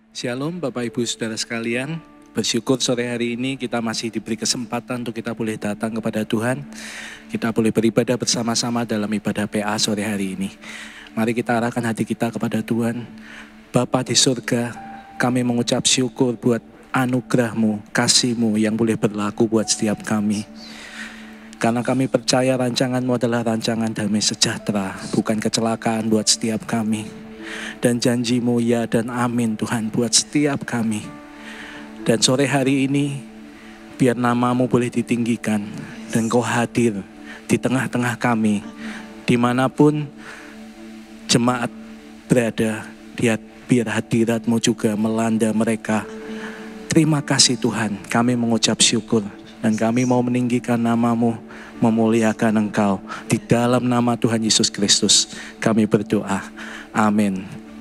Shalom Bapak Ibu Saudara sekalian, bersyukur sore hari ini kita masih diberi kesempatan untuk kita boleh datang kepada Tuhan. Kita boleh beribadah bersama-sama dalam ibadah PA sore hari ini. Mari kita arahkan hati kita kepada Tuhan. Bapa di surga, kami mengucap syukur buat anugerah-Mu, kasih-Mu yang boleh berlaku buat setiap kami. Karena kami percaya rancangan-Mu adalah rancangan damai sejahtera, bukan kecelakaan buat setiap kami. Dan janji-Mu ya dan amin Tuhan buat setiap kami. Dan sore hari ini biar nama-Mu boleh ditinggikan dan Kau hadir di tengah-tengah kami, dimanapun jemaat berada, biar hadirat-Mu juga melanda mereka. Terima kasih Tuhan, kami mengucap syukur dan kami mau meninggikan nama-Mu, memuliakan Engkau. Di dalam nama Tuhan Yesus Kristus kami berdoa. Amin.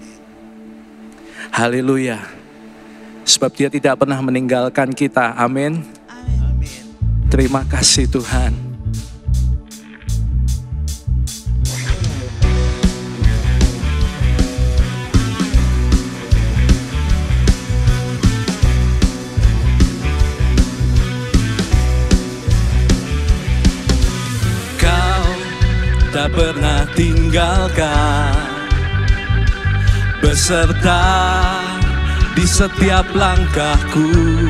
Haleluya. Sebab Dia tidak pernah meninggalkan kita. Amin. Terima kasih Tuhan. Kau tak pernah tinggalkan, beserta di setiap langkahku.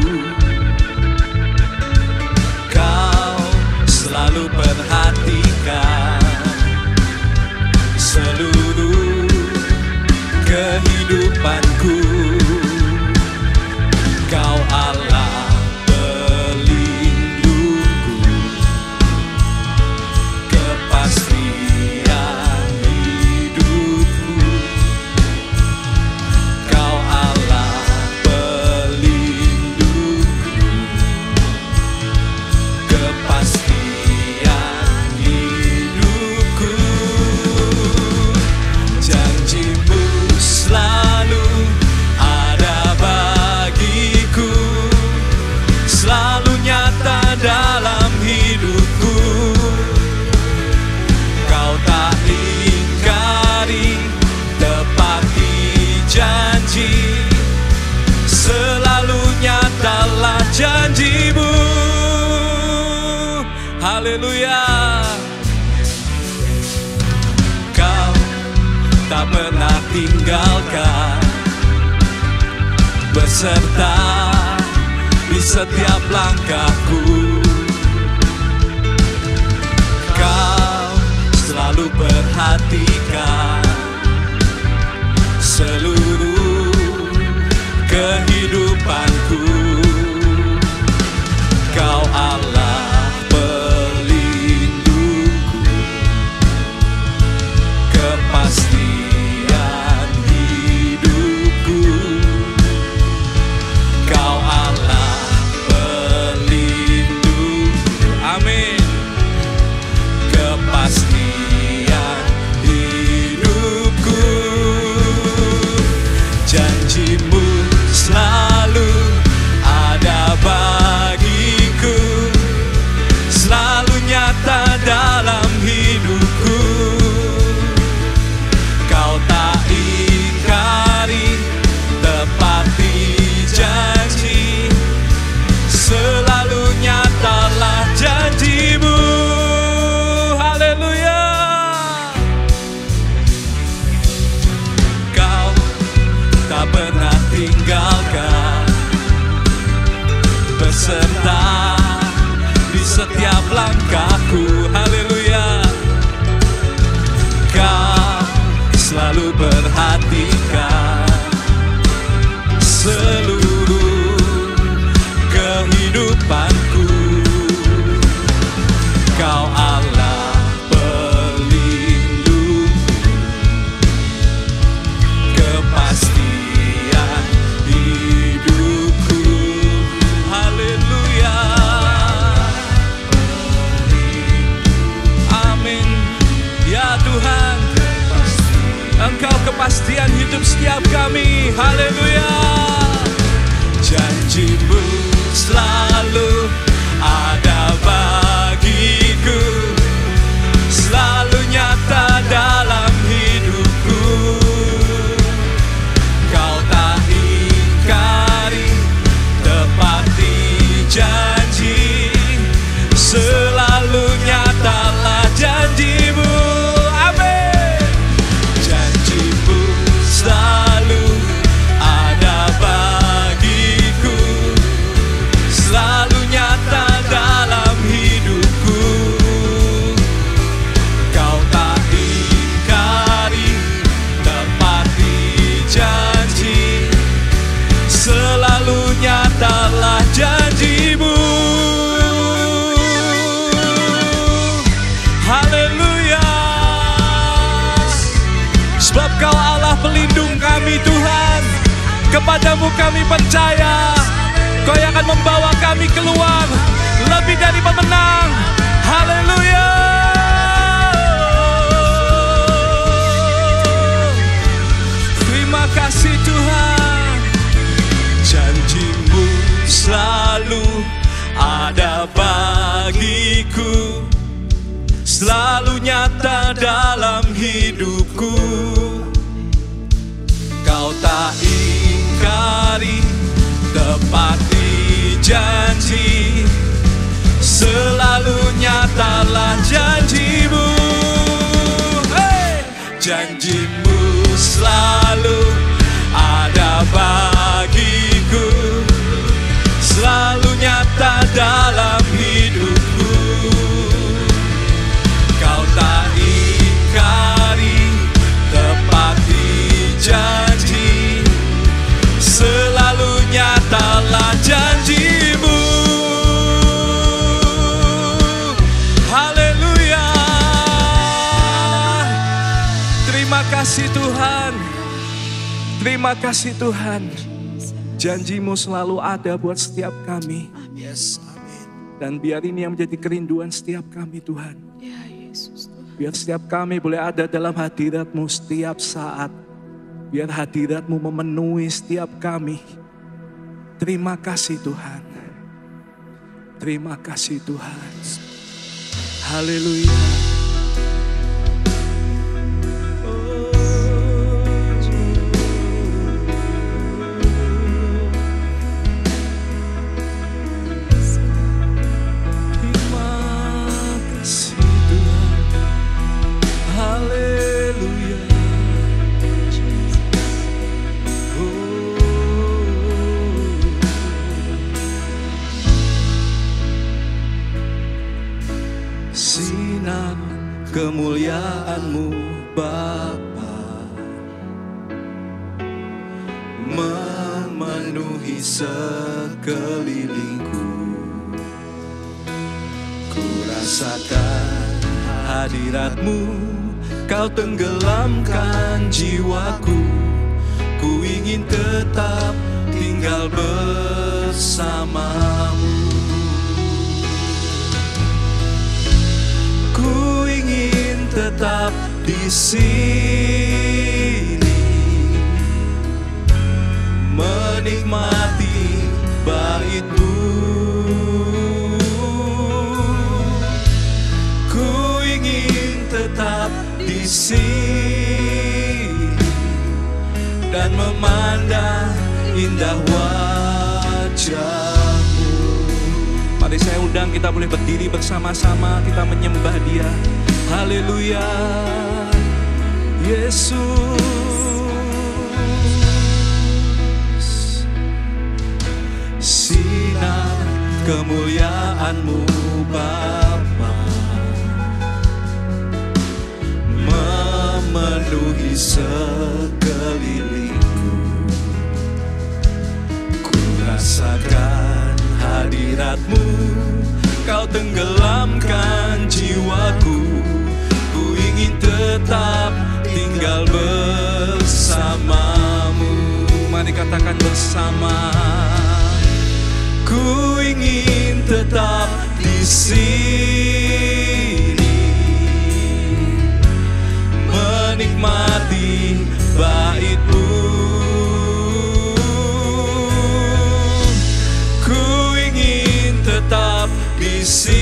Kau selalu perhatikan seluruh kehidupanku. Kau Allah pelindungku, kepastian hidupku. Kau Allah pelindungku, kepastian hidupku. Janji-Mu selalu ada bagiku, selalu nyata dalam hidupku. Kau tak ingkari, tepati janji, selalu nyatalah janji-Mu. Haleluya. Kau tak pernah tinggalkan, beserta di setiap langkahku. Kau selalu perhatikan seluruh kehidupanku. Kau Allah pelindungku, kepastian hidupku. Kau Allah pelindungku, amin, kepastian hidupku. Janji-Mu selalu ada bagiku, selalu nyata dalam hidupku. Kau tak ingkari, tepati janji, selalu nyatalah janji-Mu. Haleluya. Kau tak pernah tinggalkan, beserta di setiap langkahku. Haleluya. Kau selalu perhatikan seluruh kehidupanku. Kau Allah pelindungku, kepastian hidupku. Haleluya. Kepadamu kami percaya, Kau yang akan membawa kami keluar lebih dari pemenang. Haleluya. Terima kasih Tuhan. Janji-Mu selalu ada bagiku, selalu nyata dalam hidupku. Kau tak ingkari, tepati janji, selalu nyatalah janji-Mu. Hey! Janji-Mu selalu ada bagiku, selalu nyata dalam hidupku. Kau tak ingkari, tepati janji, selalu nyatalah janji-Mu. Haleluya. Terima kasih Tuhan. Terima kasih Tuhan. Janji-Mu selalu ada buat setiap kami. Yes, amin. Dan biar ini yang menjadi kerinduan setiap kami Tuhan. Ya, Yesus. Biar setiap kami boleh ada dalam hadirat-Mu setiap saat. Biar hadirat-Mu memenuhi setiap kami. Terima kasih Tuhan. Terima kasih Tuhan. Haleluya. Sinar kemuliaan-Mu Bapa memenuhi sekelilingku. Ku rasakan hadirat-Mu, Kau tenggelamkan jiwaku. Ku ingin tetap tinggal bersama-Mu. Ku ingin tetap di sini, menikmati bait-Mu. Ku ingin tetap di sini dan memandang indah wajah-Mu. Mari saya undang kita boleh berdiri bersama-sama, kita menyembah Dia. Haleluya, Yesus. Sinar kemuliaan-Mu Bapa memenuhi sekelilingku. Ku rasakan hadirat-Mu, Kau tenggelamkan jiwaku. Ku ingin tetap tinggal bersama-Mu. Mari katakan bersama. Ku ingin tetap di sini, menikmati bait-Mu. Ku ingin tetap di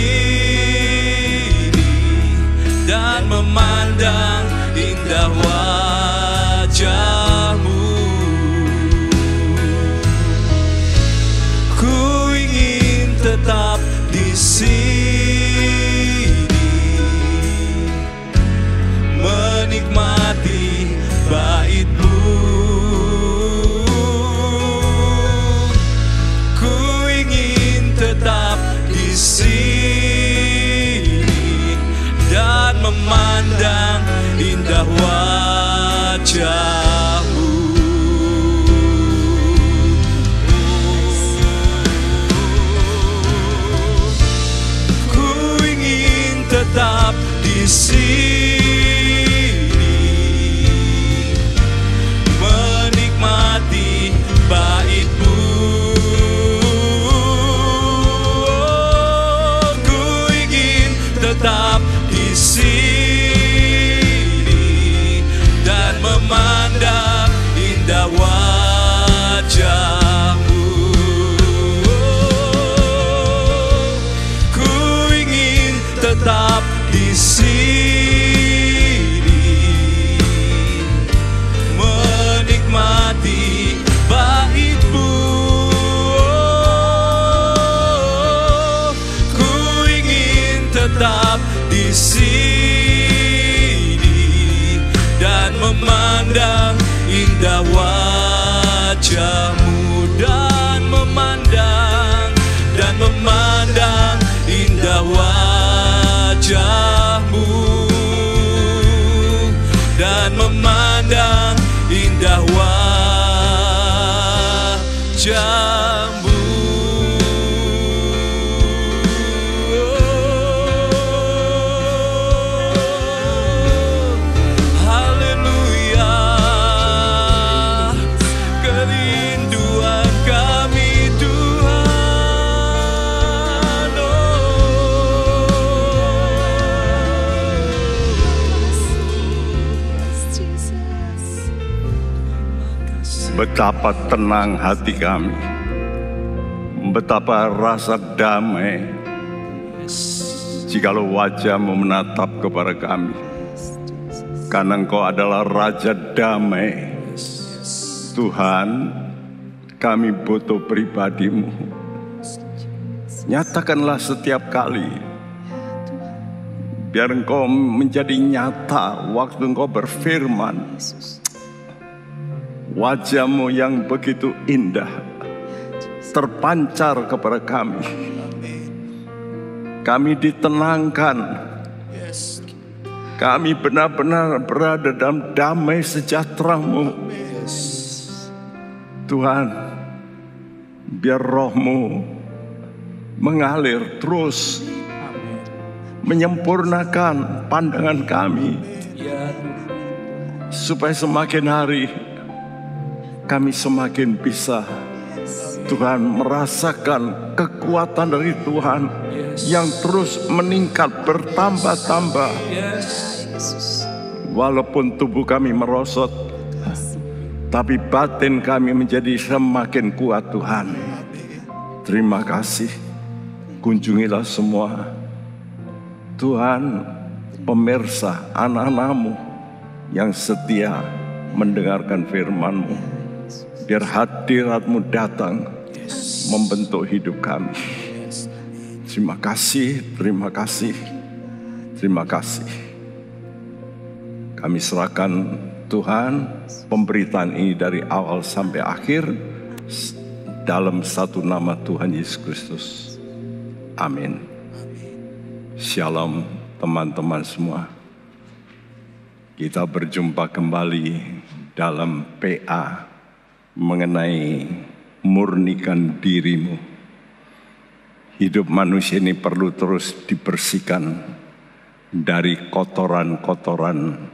sini dan memandang indah wajah-Mu. Ku ingin tetap di sini, menikmati bait-Mu. Ku ingin tetap di sini dan memandang indah wajah-Mu. Ku ingin tetap di sini, menikmati sini dan memandang indah wajah-Mu, dan memandang indah wajah-Mu, dan memandang indah wajah-Mu. Betapa tenang hati kami, betapa rasa damai jikalau wajah-Mu menatap kepada kami, karena Engkau adalah Raja Damai. Tuhan, kami butuh pribadi-Mu. Nyatakanlah setiap kali, biar Engkau menjadi nyata waktu Engkau berfirman. Wajah-Mu yang begitu indah terpancar kepada kami. Kami ditenangkan. Kami benar-benar berada dalam damai sejahtera-Mu. Tuhan, biar Roh-Mu mengalir terus, menyempurnakan pandangan kami, supaya semakin hari kami semakin bisa, Tuhan, merasakan kekuatan dari Tuhan yang terus meningkat, bertambah-tambah. Walaupun tubuh kami merosot, tapi batin kami menjadi semakin kuat, Tuhan. Terima kasih. Kunjungilah semua, Tuhan, pemirsa, anak-anak-Mu yang setia mendengarkan firman-Mu. Biar hadirat-Mu datang membentuk hidup kami. Terima kasih, terima kasih, terima kasih. Kami serahkan, Tuhan, pemberitaan ini dari awal sampai akhir dalam satu nama Tuhan Yesus Kristus. Amin. Shalom teman-teman semua. Kita berjumpa kembali dalam PA mengenai murnikan dirimu. Hidup manusia ini perlu terus dibersihkan dari kotoran-kotoran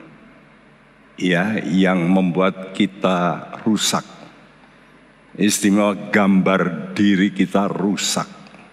yang membuat kita rusak. Istimewa gambar diri kita rusak.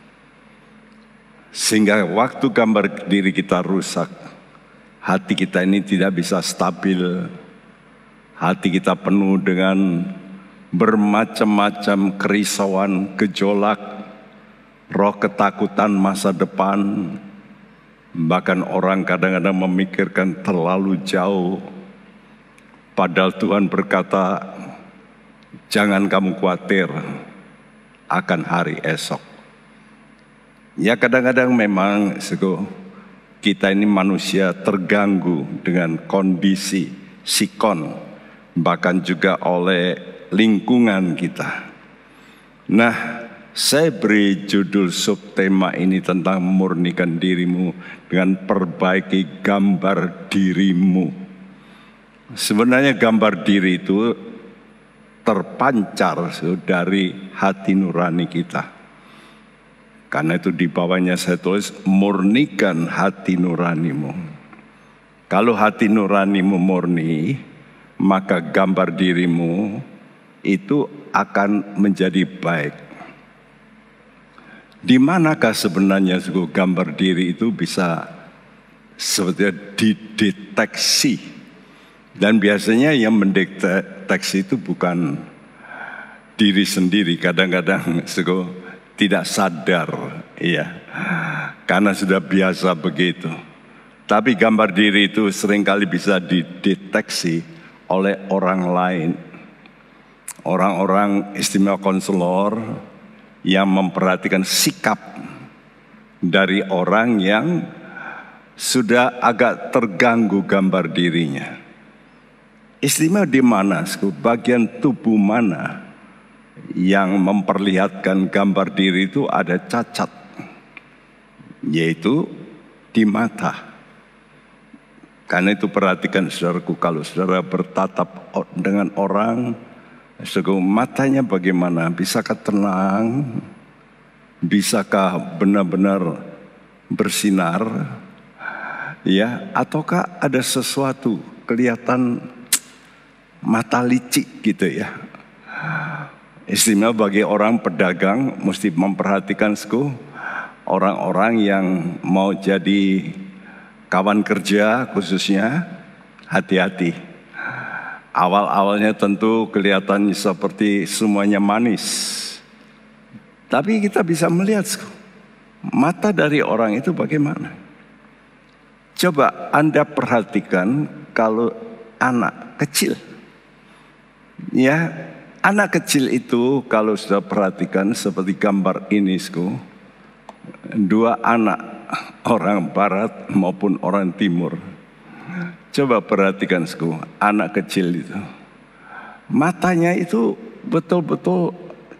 Sehingga waktu gambar diri kita rusak, hati kita ini tidak bisa stabil. Hati kita penuh dengan bermacam-macam kerisauan, gejolak, roh ketakutan masa depan. Bahkan orang kadang-kadang memikirkan terlalu jauh. Padahal Tuhan berkata, jangan kamu khawatir akan hari esok. Ya kadang-kadang memang kita ini manusia terganggu dengan kondisi sikon, bahkan juga oleh lingkungan kita. Nah, saya beri judul subtema ini tentang memurnikan dirimu dengan perbaiki gambar dirimu. Sebenarnya gambar diri itu terpancar dari hati nurani kita. Karena itu di bawahnya saya tulis, murnikan hati nuranimu. Kalau hati nuranimu murni, maka gambar dirimu itu akan menjadi baik. Di manakah sebenarnya gambar diri itu bisa sebetulnya dideteksi? Dan biasanya yang mendeteksi itu bukan diri sendiri, kadang-kadang tidak sadar, karena sudah biasa begitu. Tapi gambar diri itu seringkali bisa dideteksi oleh orang lain. Orang-orang istimewa konselor yang memperhatikan sikap dari orang yang sudah agak terganggu gambar dirinya. Istimewa di mana? Bagian tubuh mana yang memperlihatkan gambar diri itu ada cacat, yaitu di mata. Karena itu perhatikan saudaraku, kalau saudara bertatap dengan orang, saudaraku, matanya bagaimana? Bisakah tenang? Bisakah benar-benar bersinar? Ya, ataukah ada sesuatu kelihatan mata licik gitu ya? Istimewa bagi orang pedagang mesti memperhatikan orang-orang yang mau jadi kawan kerja khususnya, hati-hati. Awal-awalnya tentu kelihatan seperti semuanya manis. Tapi kita bisa melihat mata dari orang itu bagaimana. Coba Anda perhatikan kalau anak kecil. Ya, anak kecil itu kalau sudah perhatikan seperti gambar ini, dua anak orang barat maupun orang timur. Coba perhatikan anak kecil itu. Matanya itu betul-betul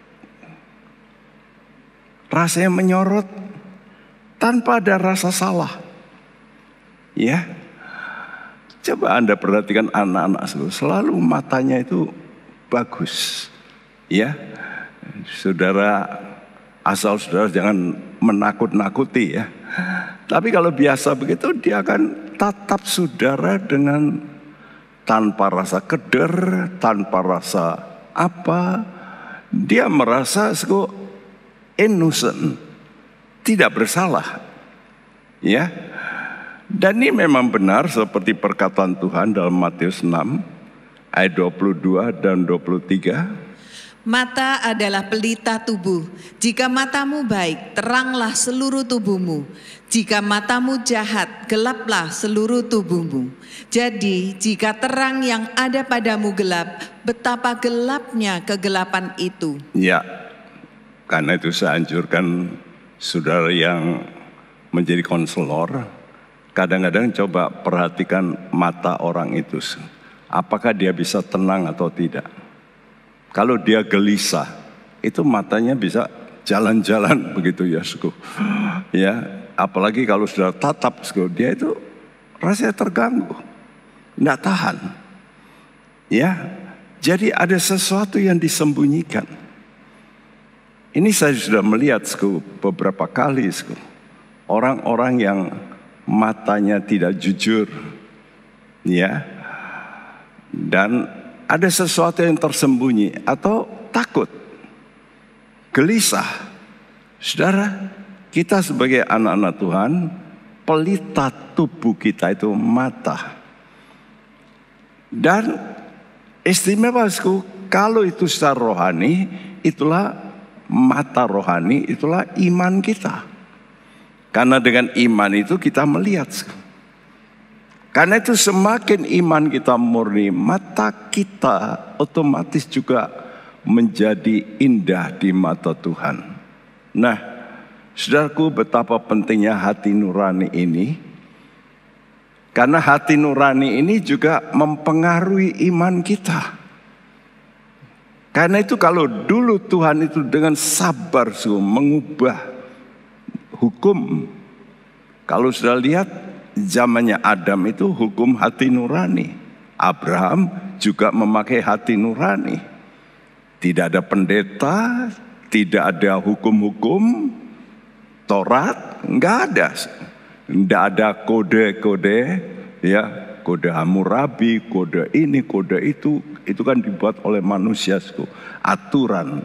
rasanya menyorot tanpa ada rasa salah. Ya. Coba Anda perhatikan anak-anak selalu matanya itu bagus. Ya. Saudara, asal saudara jangan menakut-nakuti ya. Tapi kalau biasa begitu dia akan tatap saudara dengan tanpa rasa keder, tanpa rasa apa. Dia merasa innocent, tidak bersalah. Ya. Dan ini memang benar seperti perkataan Tuhan dalam Matius 6 ayat 22 dan 23. Mata adalah pelita tubuh. Jika matamu baik, teranglah seluruh tubuhmu. Jika matamu jahat, gelaplah seluruh tubuhmu. Jadi, jika terang yang ada padamu gelap, betapa gelapnya kegelapan itu. Ya, karena itu saya anjurkan saudara yang menjadi konselor, kadang-kadang coba perhatikan mata orang itu. Apakah dia bisa tenang atau tidak? Kalau dia gelisah, itu matanya bisa jalan-jalan begitu ya, ya, apalagi kalau sudah tatap, dia itu rasanya terganggu, tidak tahan. Ya, jadi ada sesuatu yang disembunyikan. Ini saya sudah melihat beberapa kali orang-orang yang matanya tidak jujur, ya, dan ada sesuatu yang tersembunyi atau takut, gelisah. Saudara, kita sebagai anak-anak Tuhan, pelita tubuh kita itu mata. Dan istimewa kalau itu secara rohani, itulah mata rohani, itulah iman kita. Karena dengan iman itu kita melihat. Karena itu semakin iman kita murni, mata kita otomatis juga menjadi indah di mata Tuhan. Nah, saudaraku, betapa pentingnya hati nurani ini. Karena hati nurani ini juga mempengaruhi iman kita. Karena itu kalau dulu Tuhan itu dengan sabar mengubah hukum. Kalau sudah lihat zamannya Adam itu hukum hati nurani. Abraham juga memakai hati nurani. Tidak ada pendeta, tidak ada hukum-hukum Taurat, enggak ada. Enggak ada kode-kode, ya, kode Hammurabi, kode ini, kode itu kan dibuat oleh manusia, aturan.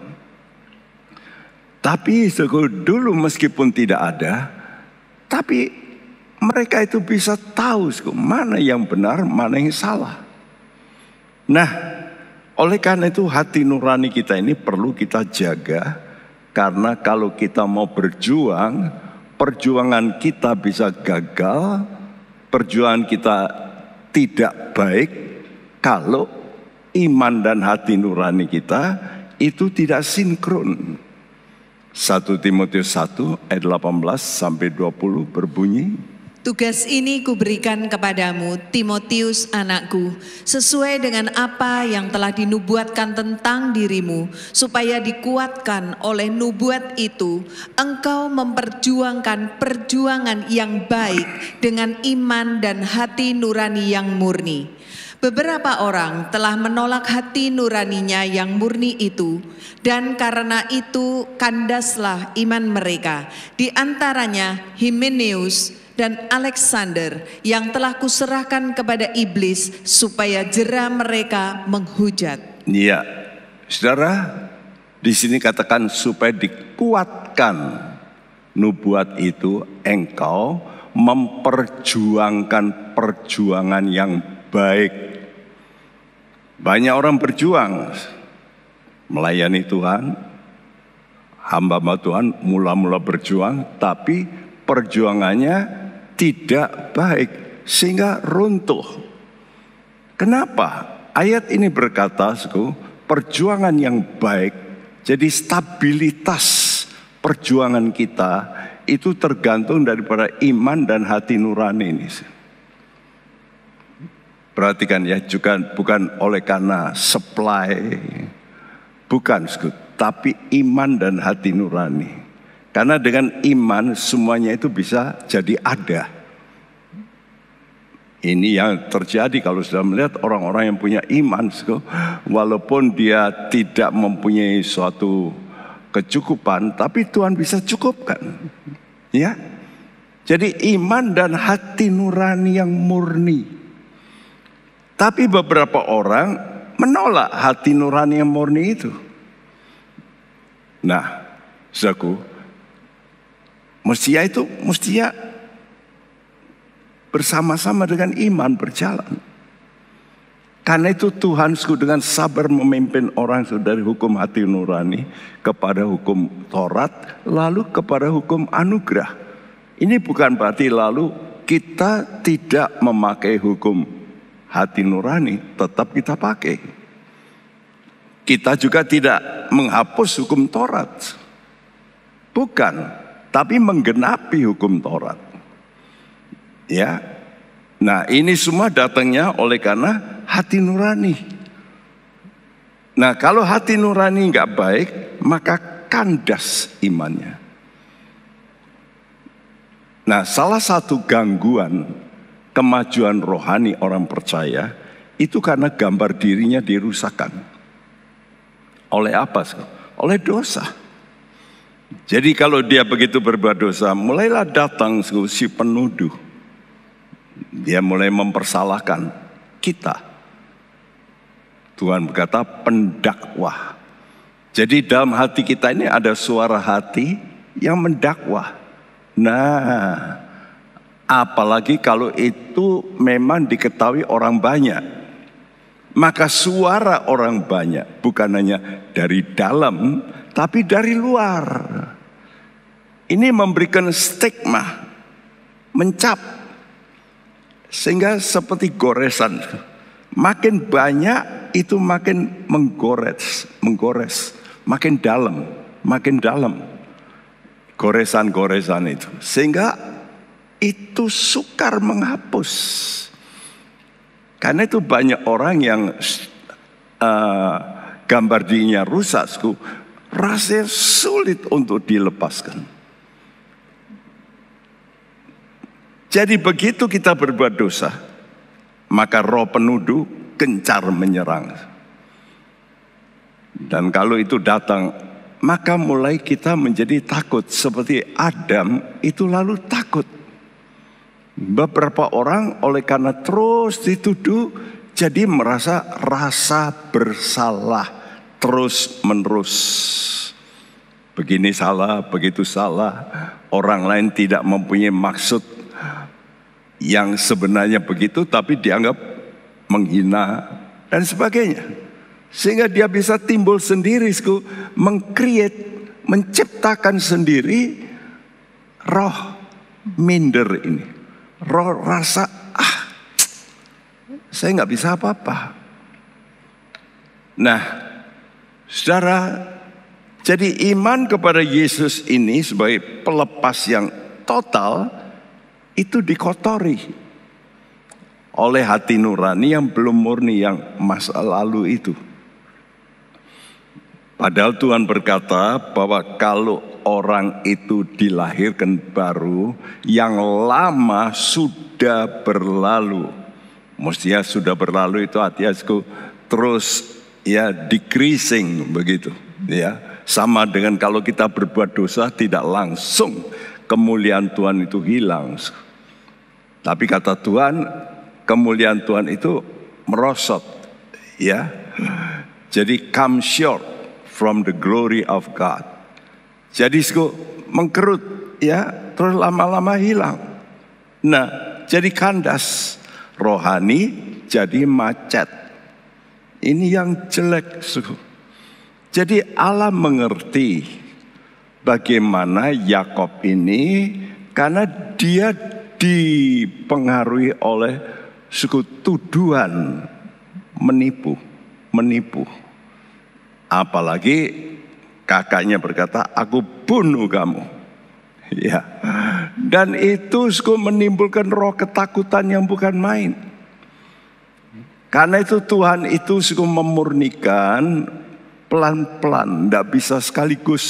Tapi dulu meskipun tidak ada, tapi mereka itu bisa tahu mana yang benar, mana yang salah. Nah, oleh karena itu hati nurani kita ini perlu kita jaga. Karena kalau kita mau berjuang, perjuangan kita bisa gagal, perjuangan kita tidak baik kalau iman dan hati nurani kita itu tidak sinkron. 1 Timotius 1 ayat 18 sampai 20 berbunyi, Tugas ini kuberikan kepadamu, Timotius anakku, sesuai dengan apa yang telah dinubuatkan tentang dirimu, supaya dikuatkan oleh nubuat itu, engkau memperjuangkan perjuangan yang baik dengan iman dan hati nurani yang murni. Beberapa orang telah menolak hati nuraninya yang murni itu, dan karena itu kandaslah iman mereka, di antaranya Himeneus dan Alexander yang telah kuserahkan kepada iblis supaya jera mereka menghujat. Iya, saudara, di sini katakan supaya dikuatkan nubuat itu, engkau memperjuangkan perjuangan yang baik. Banyak orang berjuang melayani Tuhan, hamba-hamba Tuhan mula-mula berjuang, tapi perjuangannya tidak baik sehingga runtuh. Kenapa? Ayat ini berkata, perjuangan yang baik. Jadi stabilitas perjuangan kita itu tergantung daripada iman dan hati nurani ini. Perhatikan ya, juga bukan oleh karena supply, bukan, tapi iman dan hati nurani. Karena dengan iman semuanya itu bisa jadi ada. Ini yang terjadi kalau sudah melihat orang-orang yang punya iman, walaupun dia tidak mempunyai suatu kecukupan, tapi Tuhan bisa cukupkan. Ya, jadi iman dan hati nurani yang murni. Tapi beberapa orang menolak hati nurani yang murni itu. Nah, saudaraku, mestinya bersama-sama dengan iman berjalan. Karena itu Tuhan dengan sabar memimpin orang dari hukum hati nurani kepada hukum Taurat, lalu kepada hukum anugerah. Ini bukan berarti lalu kita tidak memakai hukum hati nurani, tetap kita pakai. Kita juga tidak menghapus hukum Taurat. Bukan, tapi menggenapi hukum Taurat. Ya. Nah, ini semua datangnya oleh karena hati nurani. Nah, kalau hati nurani nggak baik, maka kandas imannya. Nah, salah satu gangguan kemajuan rohani orang percaya itu karena gambar dirinya dirusakkan. Oleh apa? Oleh dosa. Jadi kalau dia begitu berbuat dosa, mulailah datang si penuduh. Dia mulai mempersalahkan kita. Tuhan berkata pendakwah. Jadi dalam hati kita ini ada suara hati yang mendakwah. Nah, apalagi kalau itu memang diketahui orang banyak. Maka suara orang banyak bukan hanya dari dalam, tapi dari luar. Ini memberikan stigma, mencap. Sehingga seperti goresan. Makin banyak itu makin menggores. Makin dalam. Goresan-goresan itu. Sehingga itu sukar menghapus. Karena itu banyak orang yang gambar dirinya rusak, rasanya sulit untuk dilepaskan. Jadi begitu kita berbuat dosa, maka roh penuduh gencar menyerang. Dan kalau itu datang, maka mulai kita menjadi takut. Seperti Adam itu lalu takut. Beberapa orang oleh karena terus dituduh, jadi merasa rasa bersalah terus menerus. Begini salah, begitu salah. Orang lain tidak mempunyai maksud yang sebenarnya begitu, tapi dianggap menghina dan sebagainya. Sehingga dia bisa timbul sendiri, menciptakan sendiri roh minder ini. Roh rasa, saya nggak bisa apa-apa. Nah, saudara, jadi iman kepada Yesus ini sebagai pelepas yang total, itu dikotori oleh hati nurani yang belum murni, yang masa lalu itu. Padahal Tuhan berkata bahwa kalau orang itu dilahirkan baru, yang lama sudah berlalu. Mestinya sudah berlalu itu artinya terus ya decreasing begitu ya. Sama dengan kalau kita berbuat dosa tidak langsung kemuliaan Tuhan itu hilang. Tapi kata Tuhan, kemuliaan Tuhan itu merosot ya. Jadi come short from the glory of God. Jadi mengkerut ya, terus lama-lama hilang. Nah, jadi kandas. Rohani jadi macet. Ini yang jelek. Jadi Allah mengerti bagaimana Yakob ini, karena dia dipengaruhi oleh suku tuduhan menipu. Apalagi kakaknya berkata, aku bunuh kamu. Ya, dan itu menimbulkan roh ketakutan yang bukan main. Karena itu Tuhan itu memurnikan pelan-pelan, tidak bisa sekaligus.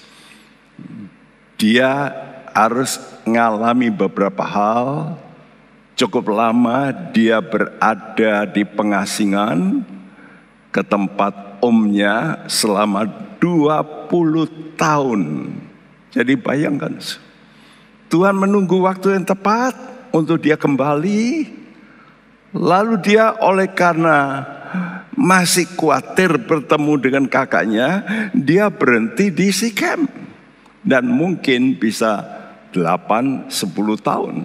Dia harus mengalami beberapa hal. Cukup lama dia berada di pengasingan ke tempat omnya selama 20 tahun. Jadi bayangkan, Tuhan menunggu waktu yang tepat untuk dia kembali. Lalu dia oleh karena masih khawatir bertemu dengan kakaknya, dia berhenti di Sikem. Dan mungkin bisa 8-10 tahun.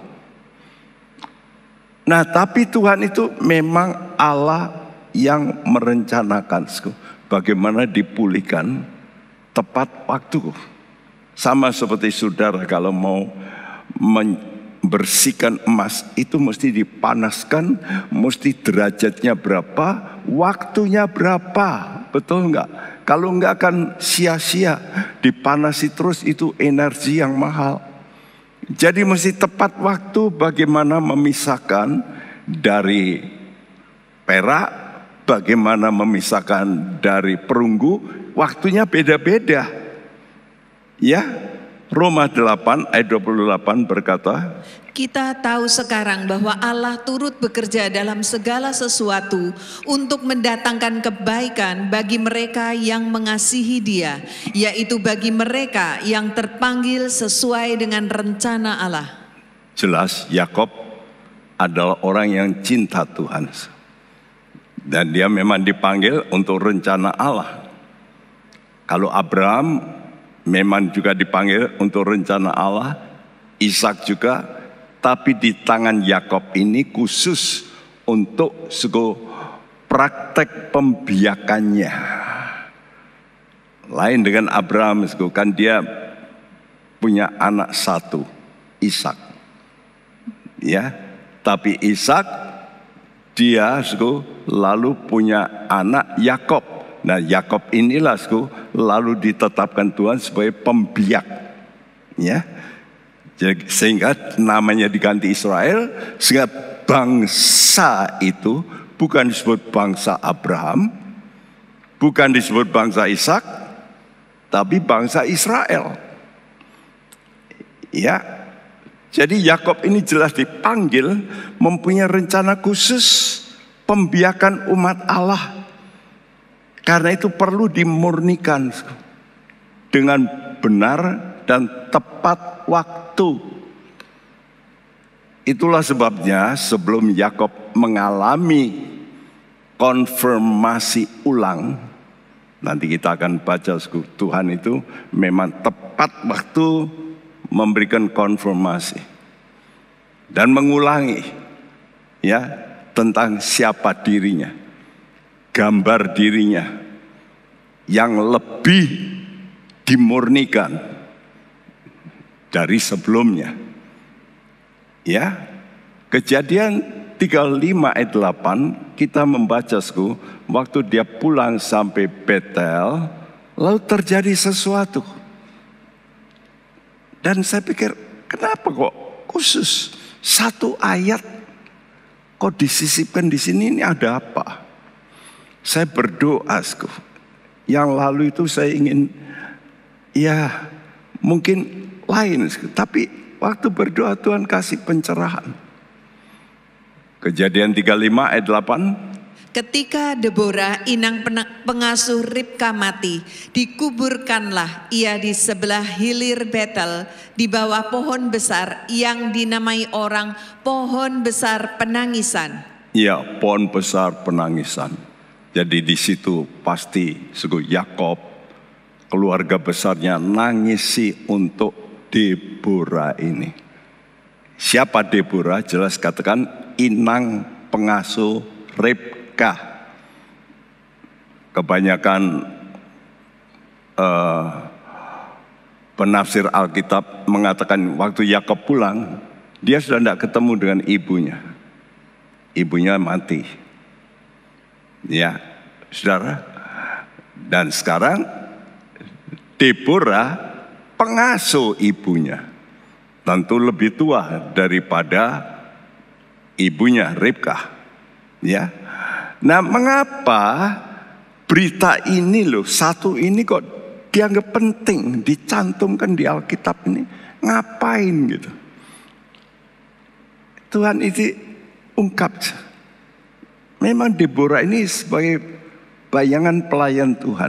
Nah, tapi Tuhan itu memang Allah yang merencanakan bagaimana dipulihkan tepat waktu. Sama seperti saudara kalau mau membersihkan emas itu mesti dipanaskan, mesti derajatnya berapa, waktunya berapa, betul enggak? Kalau enggak akan sia-sia, dipanasi terus, itu energi yang mahal. Jadi mesti tepat waktu bagaimana memisahkan dari perak, bagaimana memisahkan dari perunggu, waktunya beda-beda. Ya, Roma 8 ayat 28 berkata, kita tahu sekarang bahwa Allah turut bekerja dalam segala sesuatu untuk mendatangkan kebaikan bagi mereka yang mengasihi Dia, yaitu bagi mereka yang terpanggil sesuai dengan rencana Allah. Jelas Yakob adalah orang yang cinta Tuhan. Dan dia memang dipanggil untuk rencana Allah. Kalau Abraham memang juga dipanggil untuk rencana Allah, Ishak juga. Tapi di tangan Yakob ini khusus untuk praktek pembiakannya. Lain dengan Abraham, kan dia punya anak satu, Ishak. Ya, tapi Ishak dia lalu punya anak Yakob. Nah, Yakob inilah lalu ditetapkan Tuhan sebagai pembiak. Ya. Sehingga namanya diganti Israel, sehingga bangsa itu bukan disebut bangsa Abraham, bukan disebut bangsa Ishak, tapi bangsa Israel. Ya, jadi Yakob ini jelas dipanggil mempunyai rencana khusus pembiakan umat Allah. Karena itu perlu dimurnikan dengan benar dan tepat waktu. Itulah sebabnya sebelum Yakob mengalami konfirmasi ulang, nanti kita akan baca Tuhan itu memang tepat waktu memberikan konfirmasi dan mengulangi ya tentang siapa dirinya, gambar dirinya yang lebih dimurnikan dari sebelumnya. Ya, Kejadian 35 ayat 8 kita membaca waktu dia pulang sampai Betel, lalu terjadi sesuatu. Dan saya pikir, kenapa kok khusus Satu ayat kok disisipkan di sini, ini ada apa? Saya berdoa, yang lalu itu saya ingin ya mungkin lain, tapi waktu berdoa Tuhan kasih pencerahan. Kejadian 35 ayat 8. Ketika Deborah, inang pengasuh Ribka mati, dikuburkanlah ia di sebelah hilir Betel, di bawah pohon besar yang dinamai orang pohon besar penangisan. Ya, pohon besar penangisan. Jadi di situ pasti Yakob, keluarga besarnya nangisi untuk Deborah ini. Siapa Deborah? Jelas katakan inang pengasuh Ribka. Kebanyakan penafsir Alkitab mengatakan waktu Yakob pulang, dia sudah tidak ketemu dengan ibunya. Ibunya mati. Ya, saudara. Dan sekarang Deborah pengasuh ibunya. Tentu lebih tua daripada ibunya Ribka. Ya. Nah, mengapa berita ini satu ini kok dianggap penting, dicantumkan di Alkitab ini? Ngapain gitu? Tuhan itu ungkap. Memang Deborah ini sebagai bayangan pelayan Tuhan.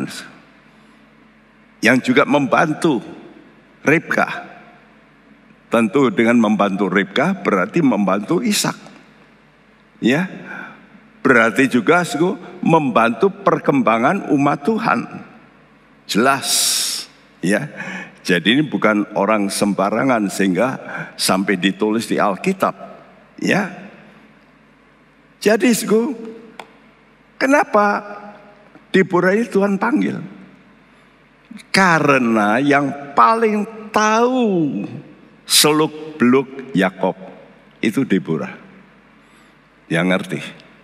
Yang juga membantu Ribka. Tentu dengan membantu Ribka berarti membantu Ishak. Ya. Berarti juga membantu perkembangan umat Tuhan. Jelas. Ya. Jadi ini bukan orang sembarangan sehingga sampai ditulis di Alkitab. Ya. Jadi kenapa Deborah ini Tuhan panggil? Karena yang paling tahu seluk-beluk Yakob itu Deborah. Yang ngerti.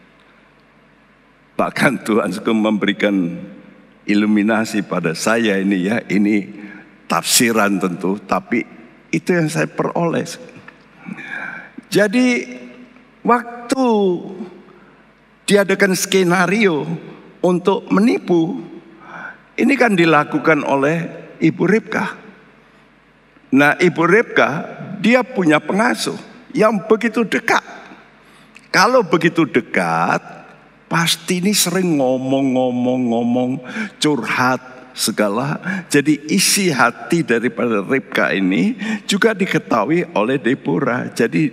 Bahkan Tuhan memberikan iluminasi pada saya ini ya. Ini tafsiran tentu, tapi itu yang saya peroleh. Jadi waktu diadakan skenario untuk menipu, ini kan dilakukan oleh Ibu Ribka. Nah, Ibu Ribka dia punya pengasuh yang begitu dekat. Kalau begitu dekat, pasti ini sering ngomong, curhat segala. Jadi isi hati daripada Ribka ini juga diketahui oleh Deborah. Jadi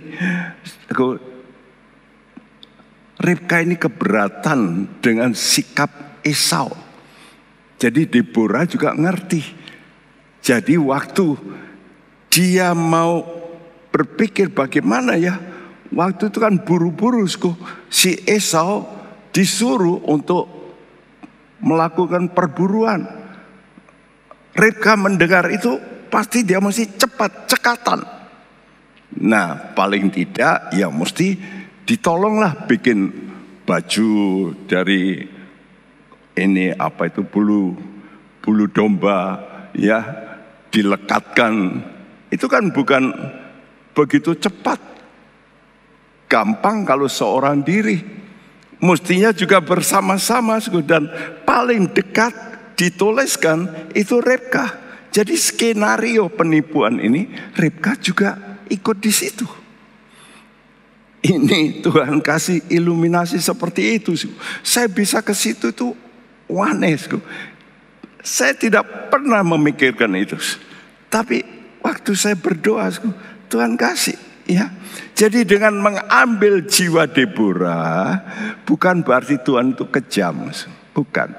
Ribka ini keberatan dengan sikap Esau. Jadi Deborah juga ngerti. Jadi waktu dia mau berpikir bagaimana ya, waktu itu kan buru-buru si Esau disuruh untuk melakukan perburuan. Ribka mendengar itu pasti dia mesti cepat, cekatan. Nah, paling tidak ya mesti ditolonglah bikin baju dari ini bulu domba ya, dilekatkan. Itu kan bukan begitu cepat. Gampang kalau seorang diri. Mestinya juga bersama-sama dan paling dekat dituliskan itu Ribka. Jadi skenario penipuan ini Ribka juga ikut di situ. Ini Tuhan kasih iluminasi seperti itu. Saya bisa ke situ itu aneh. Saya tidak pernah memikirkan itu. Tapi waktu saya berdoa Tuhan kasih. Ya, jadi dengan mengambil jiwa Deborah bukan berarti Tuhan itu kejam, bukan.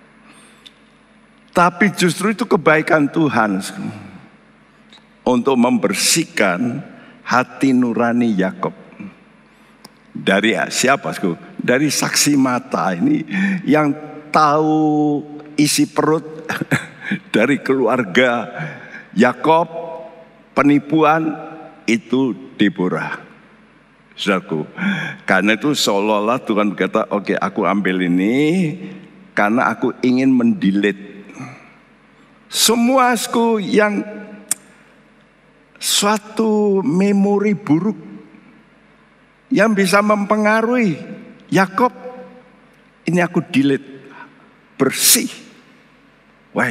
Tapi justru itu kebaikan Tuhan untuk membersihkan hati nurani Yakob. Dari siapa? Dari saksi mata ini yang tahu isi perut dari keluarga Yakob, penipuan. Itu Deborah. Saudaraku, karena itu seolah-olah Tuhan berkata, oke, aku ambil ini karena aku ingin mendelete semua yang suatu memori buruk yang bisa mempengaruhi Yakob. Ini aku delete, bersih. Wah,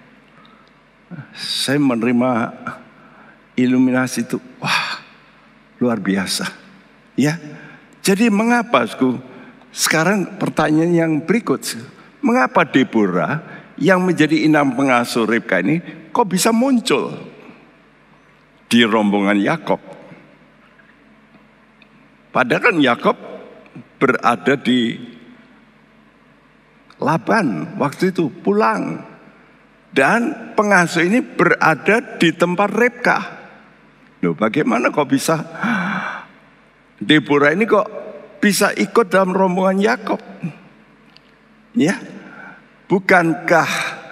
saya menerima iluminasi itu, wah, luar biasa. Ya, jadi mengapa, sekarang pertanyaan yang berikut, mengapa Deborah yang menjadi inang pengasuh Ribka ini kok bisa muncul di rombongan Yakob? Padahal kan Yakob berada di Laban waktu itu pulang, dan pengasuh ini berada di tempat Ribka. Loh, bagaimana kok bisa Deborah ini kok bisa ikut dalam rombongan Yakob? Ya, bukankah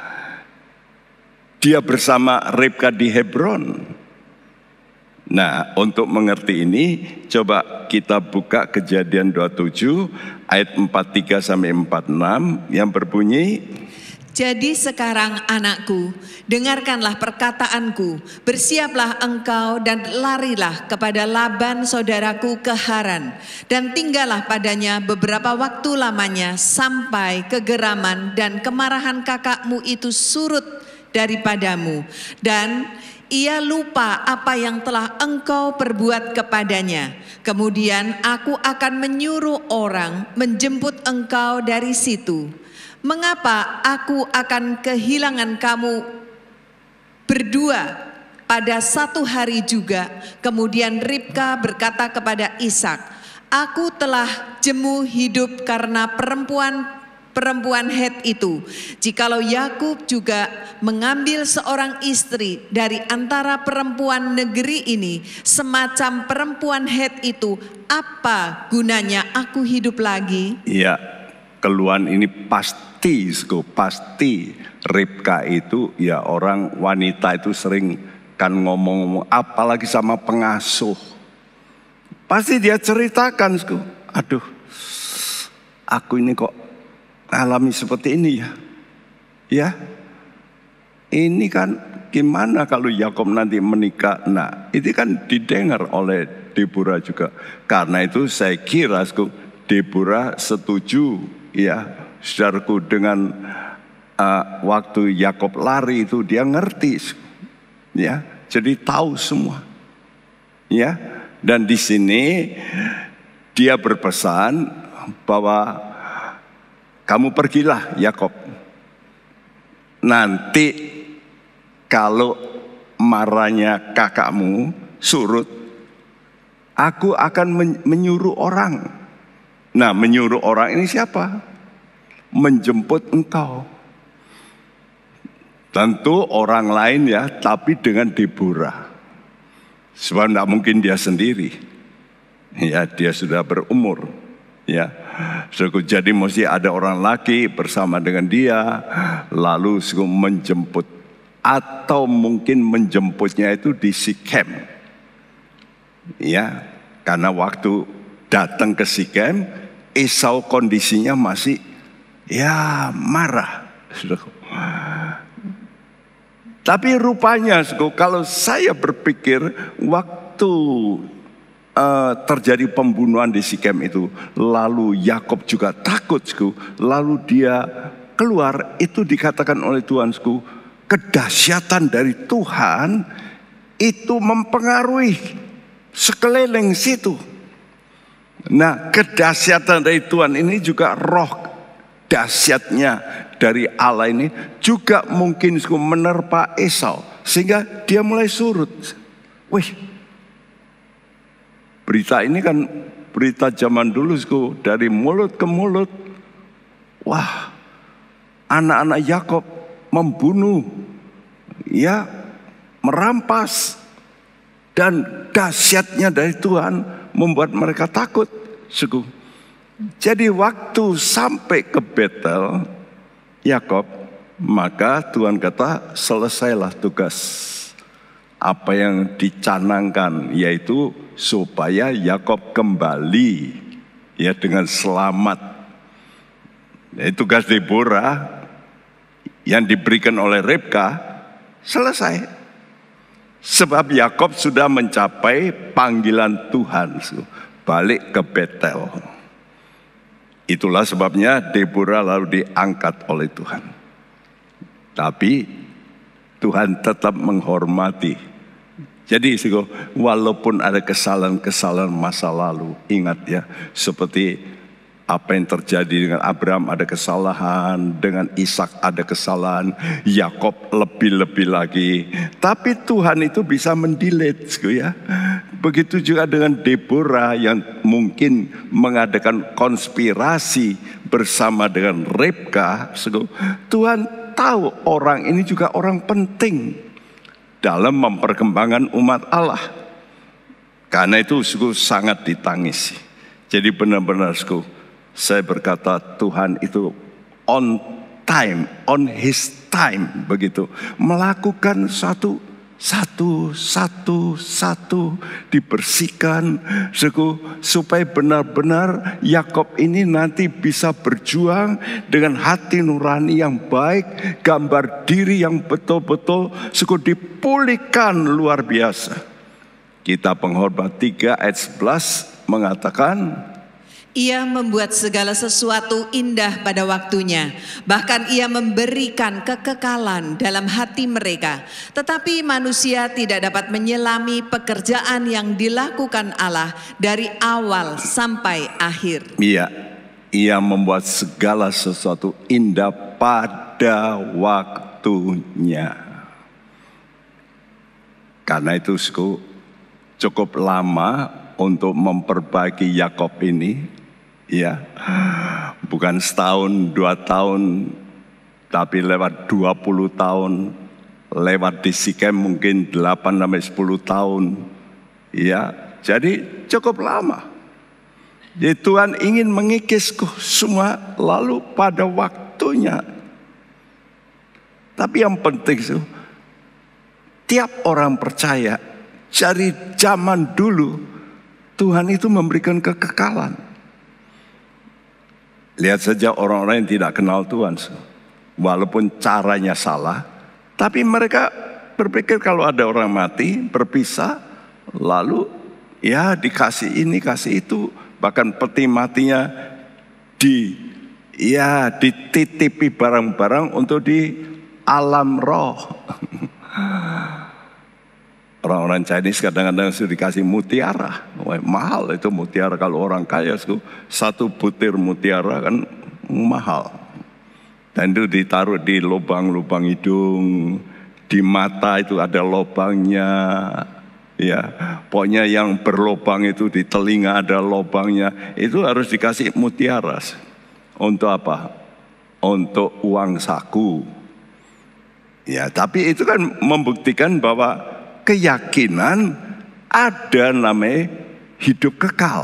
dia bersama Ribka di Hebron? Nah, untuk mengerti ini, coba kita buka Kejadian 27 ayat 43 sampai 46 yang berbunyi, jadi sekarang anakku, dengarkanlah perkataanku, bersiaplah engkau dan larilah kepada Laban saudaraku ke Haran, dan tinggallah padanya beberapa waktu lamanya sampai kegeraman dan kemarahan kakakmu itu surut daripadamu, dan ia lupa apa yang telah engkau perbuat kepadanya. Kemudian aku akan menyuruh orang menjemput engkau dari situ. Mengapa aku akan kehilangan kamu berdua pada satu hari juga? Kemudian Ribka berkata kepada Ishak, aku telah jemu hidup karena perempuan Het itu. Jikalau Yakub juga mengambil seorang istri dari antara perempuan negeri ini, semacam perempuan Het itu, apa gunanya aku hidup lagi? Ya, keluhan ini pasti Ribka itu, ya orang wanita itu sering kan ngomong-ngomong, apalagi sama pengasuh. Pasti dia ceritakan, aduh, aku ini kok alami seperti ini ya. Ya, ini kan gimana kalau Yakob nanti menikah? Nah, itu kan didengar oleh Deborah juga. Karena itu saya kira Deborah setuju ya, saudaraku, dengan waktu Yakob lari itu dia ngerti ya, jadi tahu semua ya. Dan di sini dia berpesan bahwa kamu pergilah Yakob, nanti kalau marahnya kakakmu surut, aku akan menyuruh orang. Nah, menyuruh orang ini siapa? Menjemput engkau. Tentu orang lain ya, tapi dengan Deborah. Sebab tidak mungkin dia sendiri. Ya, dia sudah berumur. Ya, jadi mesti ada orang laki bersama dengan dia, lalu menjemput, atau mungkin menjemputnya itu di Sikem. Ya, karena waktu datang ke Sikem, Esau kondisinya masih ya marah. Tapi rupanya kalau saya berpikir waktu terjadi pembunuhan di Sikem itu, lalu Yakob juga takut, lalu dia keluar, itu dikatakan oleh Tuhan, kedahsyatan dari Tuhan itu mempengaruhi sekeliling situ. Nah, kedahsyatan dari Tuhan ini juga roh dahsyatnya dari Allah ini juga mungkin menerpa Esau sehingga dia mulai surut. Wih, berita ini kan berita zaman dulu, dari mulut ke mulut. Wah, anak-anak Yakob membunuh, ya, merampas, dan dahsyatnya dari Tuhan membuat mereka takut. Jadi waktu sampai ke Betel Yakob, maka Tuhan kata, selesailah tugas apa yang dicanangkan, yaitu supaya Yakob kembali ya dengan selamat. Itu tugas Deborah yang diberikan oleh Ribka selesai. Sebab Yakob sudah mencapai panggilan Tuhan. balik ke Betel. Itulah sebabnya Deborah lalu diangkat oleh Tuhan. Tapi Tuhan tetap menghormati. Jadi walaupun ada kesalahan-kesalahan masa lalu, ingat ya, seperti apa yang terjadi dengan Abraham ada kesalahan, dengan Ishak ada kesalahan, Yakob lebih-lebih lagi. Tapi Tuhan itu bisa mendelete, ya. Begitu juga dengan Deborah yang mungkin mengadakan konspirasi bersama dengan Rebka. Tuhan tahu orang ini juga orang penting dalam memperkembangkan umat Allah. Karena itu sangat ditangisi. Jadi benar-benar saya berkata Tuhan itu on time, on his time begitu. Melakukan satu dibersihkan supaya benar-benar Yakob ini nanti bisa berjuang dengan hati nurani yang baik, gambar diri yang betul-betul dipulihkan luar biasa. Kitab Pengkhotbah 3 ayat 11 mengatakan, Ia membuat segala sesuatu indah pada waktunya, bahkan ia memberikan kekekalan dalam hati mereka. Tetapi manusia tidak dapat menyelami pekerjaan yang dilakukan Allah dari awal sampai akhir. Iya, ia membuat segala sesuatu indah pada waktunya. Karena itu cukup lama untuk memperbaiki Yakob ini. Ya, bukan setahun, 2 tahun, tapi lewat 20 tahun, lewat di Sikem mungkin 8-10 tahun. Ya, jadi cukup lama. Jadi Tuhan ingin mengikis semua lalu pada waktunya. Tapi yang penting tiap orang percaya dari zaman dulu Tuhan itu memberikan kekekalan. Lihat saja orang-orang yang tidak kenal Tuhan. Walaupun caranya salah, tapi mereka berpikir kalau ada orang mati, berpisah, lalu ya dikasih ini, kasih itu. Bahkan peti matinya dititipi barang-barang untuk di alam roh. Orang-orang Chinese kadang-kadang sudah dikasih mutiara. Wah, mahal itu mutiara. Kalau orang kaya 1 butir mutiara kan mahal. Dan itu ditaruh di lubang-lubang hidung. Di mata itu ada lubangnya. Ya, pokoknya yang berlubang itu di telinga ada lubangnya. Itu harus dikasih mutiara. Untuk apa? Untuk uang saku. Ya, tapi itu kan membuktikan bahwa keyakinan ada namanya hidup kekal.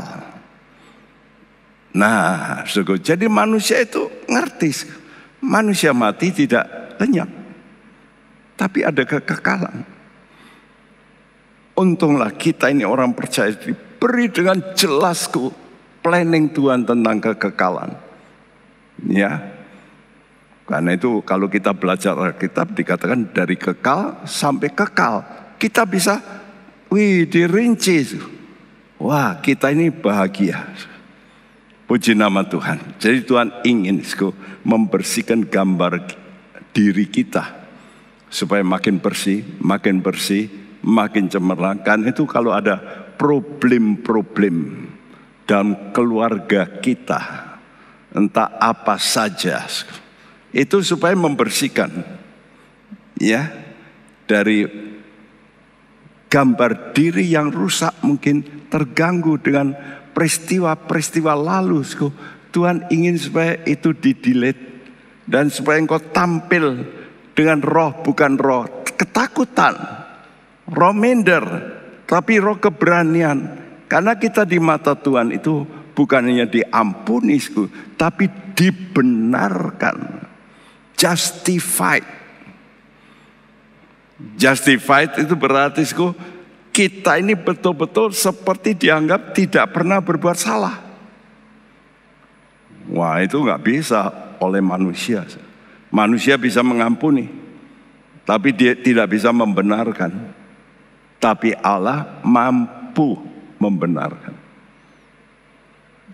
Nah, jadi manusia itu ngerti. Manusia mati tidak lenyap. Tapi ada kekekalan. Untunglah kita ini orang percaya diberi dengan jelas planning Tuhan tentang kekekalan. Ya. Karena itu kalau kita belajar Alkitab dikatakan dari kekal sampai kekal. Kita bisa dirinci. Wah, kita ini bahagia. Puji nama Tuhan. Jadi Tuhan ingin membersihkan gambar diri kita supaya makin bersih, makin cemerlang. Kan itu kalau ada problem-problem dalam keluarga kita, entah apa saja, itu supaya membersihkan, ya, dari gambar diri yang rusak, mungkin terganggu dengan peristiwa-peristiwa lalu. Tuhan ingin supaya itu di-delete dan supaya engkau tampil dengan roh, bukan roh ketakutan, roh minder, tapi roh keberanian. Karena kita di mata Tuhan itu bukan hanya diampuni, tapi dibenarkan, justified. Justified itu berarti kita ini betul-betul seperti dianggap tidak pernah berbuat salah. Wah, itu nggak bisa oleh manusia. Manusia bisa mengampuni, tapi dia tidak bisa membenarkan. Tapi Allah mampu membenarkan.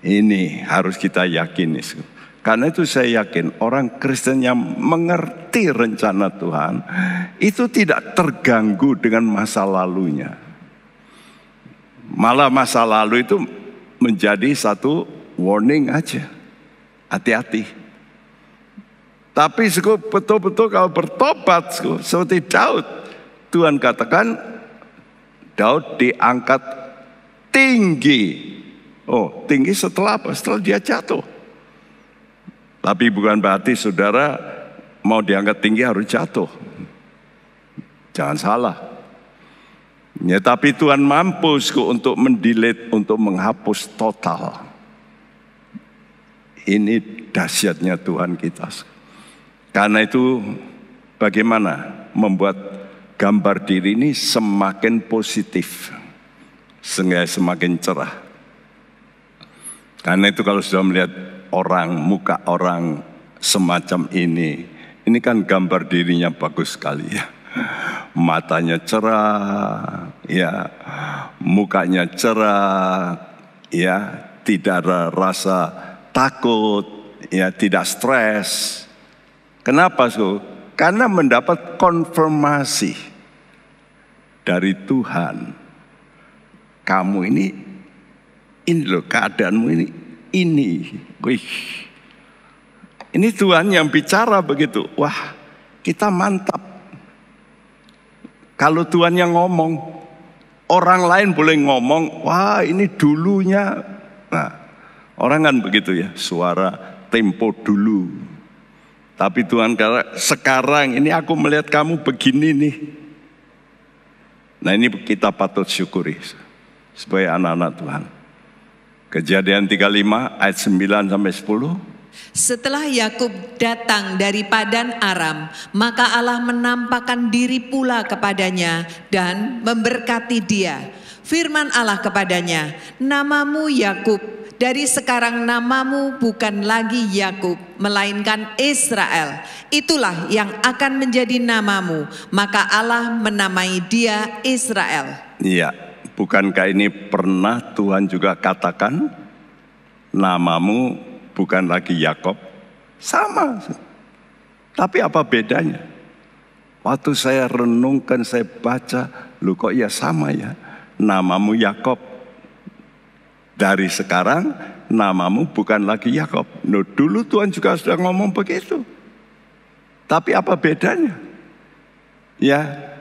Ini harus kita yakini. Karena itu saya yakin orang Kristen yang mengerti rencana Tuhan itu tidak terganggu dengan masa lalunya. Malah masa lalu itu menjadi satu warning aja. Hati-hati. Tapi betul-betul kalau bertobat seperti Daud, Tuhan katakan Daud diangkat tinggi. Oh, tinggi setelah apa? Setelah dia jatuh. Tapi bukan berarti saudara mau diangkat tinggi harus jatuh. Jangan salah. Ya, tapi Tuhan mampu untuk mendelete, untuk menghapus total. Ini dahsyatnya Tuhan kita. Karena itu bagaimana membuat gambar diri ini semakin positif, sehingga semakin cerah. Karena itu kalau sudah melihat orang, muka orang semacam ini kan gambar dirinya bagus sekali ya. Matanya cerah, ya, mukanya cerah, ya, tidak ada rasa takut, ya, tidak stres. Kenapa, so? Karena mendapat konfirmasi dari Tuhan. Kamu ini loh keadaanmu ini. Wih. Ini Tuhan yang bicara begitu. Wah, kita mantap. Kalau Tuhan yang ngomong, orang lain boleh ngomong, wah ini dulunya. Nah, orang kan begitu ya, suara tempo dulu. Tapi Tuhan kata, sekarang ini aku melihat kamu begini nih. Nah, ini kita patut syukuri sebagai anak-anak Tuhan. Kejadian 35 ayat 9 sampai 10. Setelah Yakub datang dari Padan Aram, maka Allah menampakkan diri pula kepadanya dan memberkati dia. Firman Allah kepadanya, namamu Yakub, dari sekarang namamu bukan lagi Yakub, melainkan Israel. Itulah yang akan menjadi namamu. Maka Allah menamai dia Israel. Iya. Bukankah ini pernah Tuhan juga katakan, namamu bukan lagi Yakob? Sama. Tapi apa bedanya? Waktu saya renungkan, saya baca, loh kok ya sama ya? Namamu Yakob. Dari sekarang, namamu bukan lagi Yakob. Nah, dulu Tuhan juga sudah ngomong begitu. Tapi apa bedanya? Ya,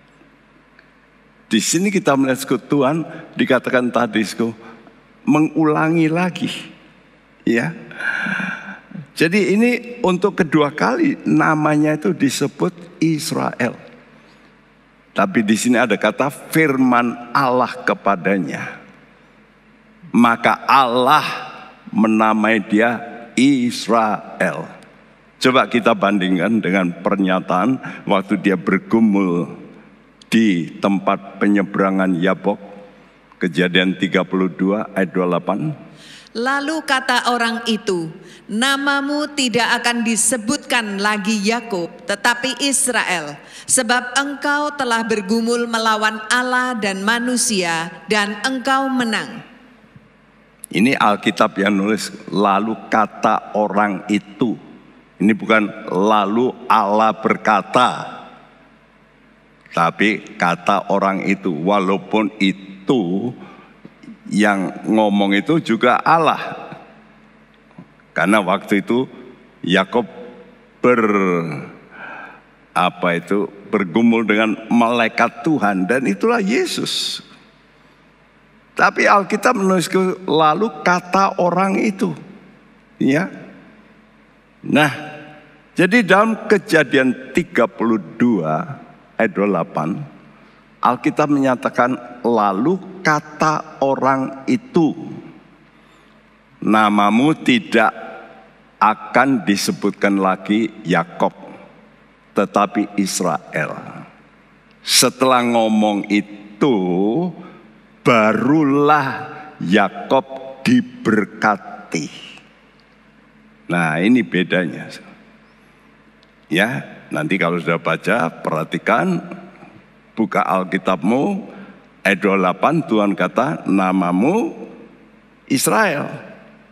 di sini kita melihat Tuhan dikatakan tadi mengulangi lagi, ya. Jadi ini untuk kedua kali namanya itu disebut Israel. Tapi di sini ada kata firman Allah kepadanya. Maka Allah menamai dia Israel. Coba kita bandingkan dengan pernyataan waktu dia bergumul di tempat penyeberangan Yabok, Kejadian 32 ayat 28. Lalu kata orang itu, namamu tidak akan disebutkan lagi Yakub, tetapi Israel, sebab engkau telah bergumul melawan Allah dan manusia, dan engkau menang. Ini Alkitab yang nulis, lalu kata orang itu. Ini bukan lalu Allah berkata. Tapi kata orang itu, walaupun itu yang ngomong itu juga Allah. Karena waktu itu Yakob bergumul dengan malaikat Tuhan, dan itulah Yesus. Tapi Alkitab menulis lalu kata orang itu. Ya. Nah, jadi dalam Kejadian 32 ayat 28, Alkitab menyatakan lalu kata orang itu, namamu tidak akan disebutkan lagi Yakob, tetapi Israel. Setelah ngomong itu, barulah Yakob diberkati. Nah, ini bedanya. Ya, nanti kalau sudah baca, perhatikan, buka Alkitabmu, ayat 28, Tuhan kata, namamu Israel.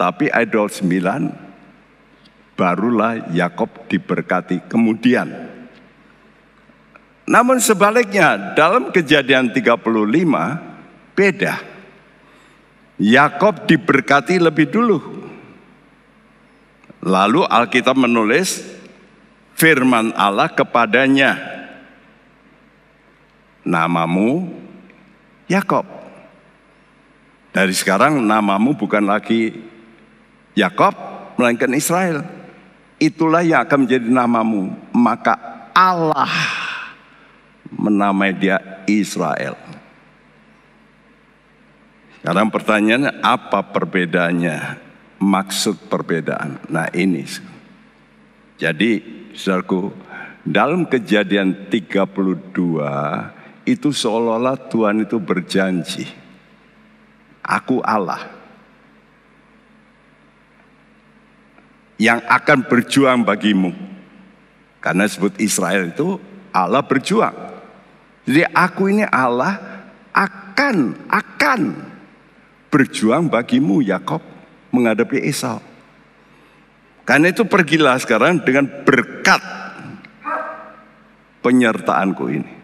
Tapi ayat 29, barulah Yakob diberkati kemudian. Namun sebaliknya dalam Kejadian 35 beda. Yakob diberkati lebih dulu. Lalu Alkitab menulis firman Allah kepadanya, namamu Yakob. Dari sekarang namamu bukan lagi Yakob, melainkan Israel. Itulah yang akan menjadi namamu. Maka Allah menamai dia Israel. Sekarang pertanyaannya, apa perbedaannya? Maksud perbedaan. Nah ini. Jadi saudaraku, dalam Kejadian 32 itu seolah-olah Tuhan itu berjanji, aku Allah yang akan berjuang bagimu. Karena disebut Israel itu Allah berjuang. Jadi aku ini Allah akan berjuang bagimu Yakob menghadapi Esau. Karena itu pergilah sekarang dengan berkat penyertaanku ini.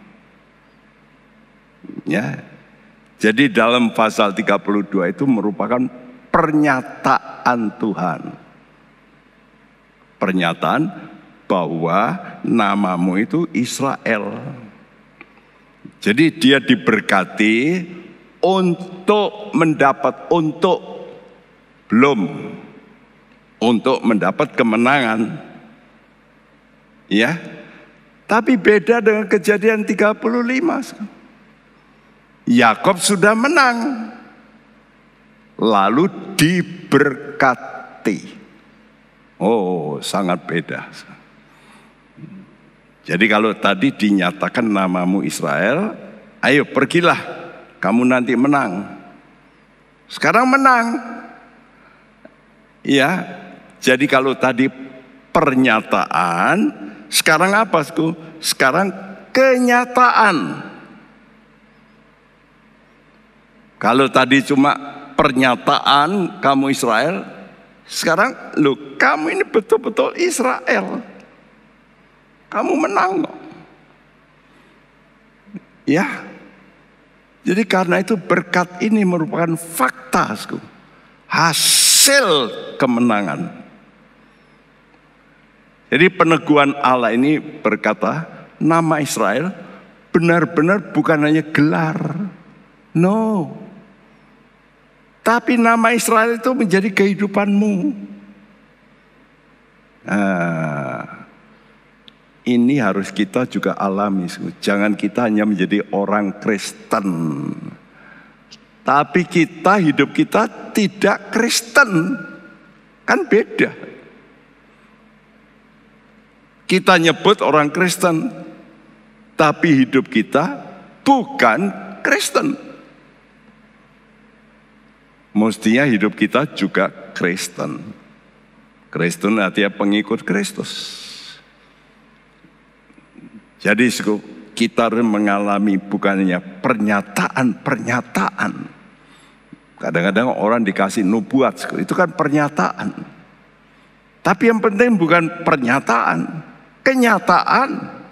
Ya. Jadi dalam pasal 32 itu merupakan pernyataan Tuhan. Pernyataan bahwa namamu itu Israel. Jadi dia diberkati untuk mendapat kemenangan. Ya. Tapi beda dengan Kejadian 35. Yakob sudah menang, lalu diberkati. Oh, sangat beda. Jadi kalau tadi dinyatakan namamu Israel, ayo pergilah, kamu nanti menang. Sekarang menang. Ya, jadi kalau tadi pernyataan, sekarang apa? Sekarang kenyataan. Kalau tadi cuma pernyataan kamu Israel, sekarang kamu ini betul-betul Israel. Kamu menang kok. Ya. Jadi karena itu berkat ini merupakan fakta, hasil kemenangan. Jadi peneguhan Allah ini berkata, nama Israel benar-benar bukan hanya gelar. No. Tapi nama Israel itu menjadi kehidupanmu. Ini harus kita juga alami. Jangan kita hanya menjadi orang Kristen, tapi hidup kita tidak Kristen. Kan beda. Kita nyebut orang Kristen, tapi hidup kita bukan Kristen. Mestinya hidup kita juga Kristen. Kristen artinya pengikut Kristus. Jadi kita harus mengalami bukannya pernyataan-pernyataan. Kadang-kadang orang dikasih nubuat, itu kan pernyataan. Tapi yang penting bukan pernyataan, kenyataan.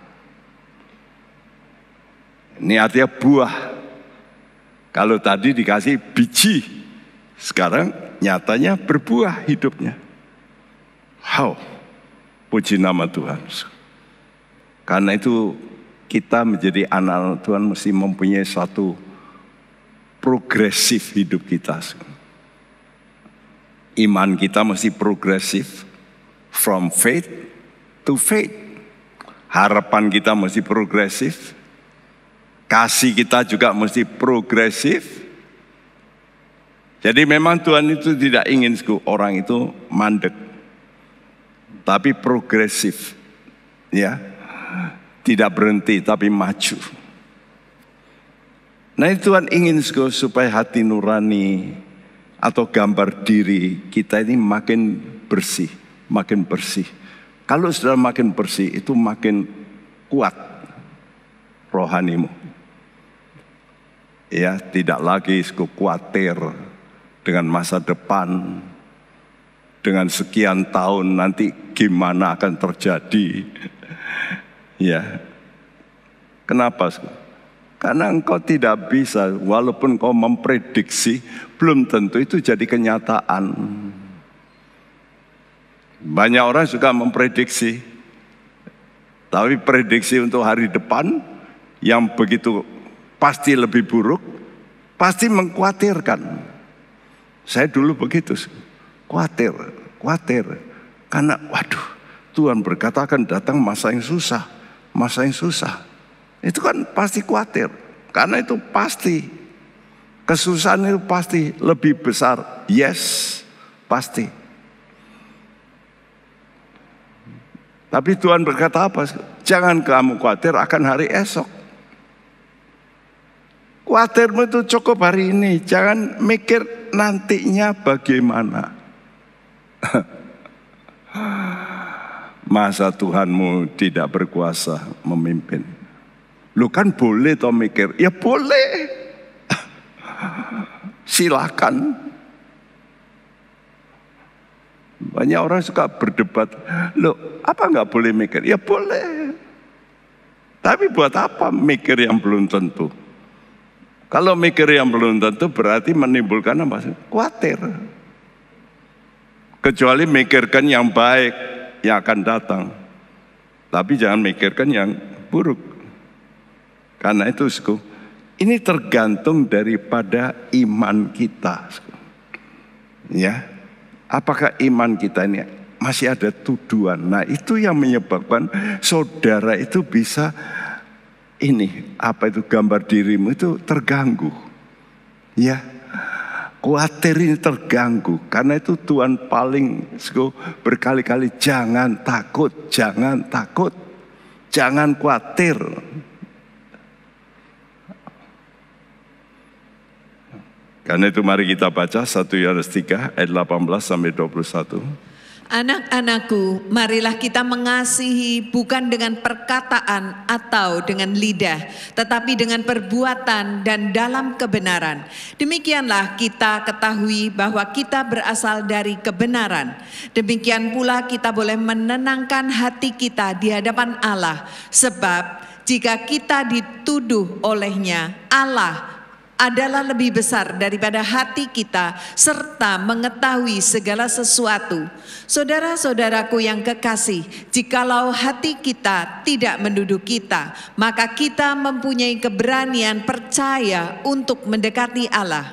Ini artinya buah. Kalau tadi dikasih biji, sekarang nyatanya berbuah hidupnya. Wow, puji nama Tuhan. Karena itu kita menjadi anak Tuhan mesti mempunyai satu progresif hidup kita. Iman kita mesti progresif, from faith to faith. Harapan kita mesti progresif. Kasih kita juga mesti progresif. Jadi memang Tuhan itu tidak ingin orang itu mandek, tapi progresif, ya, tidak berhenti tapi maju. Nah Tuhan ingin supaya hati nurani atau gambar diri kita ini makin bersih, makin bersih. Kalau sudah makin bersih itu makin kuat rohanimu. Ya, tidak lagi khawatir dengan masa depan. dengan sekian tahun nanti gimana akan terjadi. Ya. Kenapa? Karena engkau tidak bisa, walaupun kau memprediksi, belum tentu itu jadi kenyataan. Banyak orang suka memprediksi, tapi prediksi untuk hari depan yang begitu pasti lebih buruk, pasti mengkhawatirkan. Saya dulu begitu, khawatir. Karena waduh, Tuhan berkata akan datang masa yang susah. Itu kan pasti khawatir, karena itu pasti. Kesusahan itu pasti lebih besar, yes, pasti. Tapi Tuhan berkata apa? Jangan kamu khawatir akan hari esok. Khawatirmu itu cukup hari ini, jangan mikir nantinya bagaimana. Masa Tuhanmu tidak berkuasa memimpin? Lu kan boleh toh mikir, ya boleh. Silakan. Banyak orang suka berdebat, loh apa nggak boleh mikir? Ya boleh. Tapi buat apa mikir yang belum tentu? Kalau mikir yang belum tentu berarti menimbulkan apa? Khawatir. Kecuali mikirkan yang baik yang akan datang. Tapi jangan mikirkan yang buruk. Karena itu ini tergantung daripada iman kita. Ya, apakah iman kita ini masih ada tuduhan? Nah itu yang menyebabkan saudara itu bisa gambar dirimu itu terganggu. Ya, khawatir ini terganggu. Karena itu Tuhan paling berkali-kali jangan takut, jangan khawatir. Karena itu mari kita baca 1 Yohanes 3 ayat 18 sampai 21. Anak-anakku, marilah kita mengasihi bukan dengan perkataan atau dengan lidah, tetapi dengan perbuatan dan dalam kebenaran. Demikianlah kita ketahui bahwa kita berasal dari kebenaran. Demikian pula kita boleh menenangkan hati kita di hadapan Allah. Sebab jika kita dituduh olehnya, Allah adalah lebih besar daripada hati kita serta mengetahui segala sesuatu. Saudara-saudaraku yang kekasih, jikalau hati kita tidak menuduh kita, maka kita mempunyai keberanian percaya untuk mendekati Allah.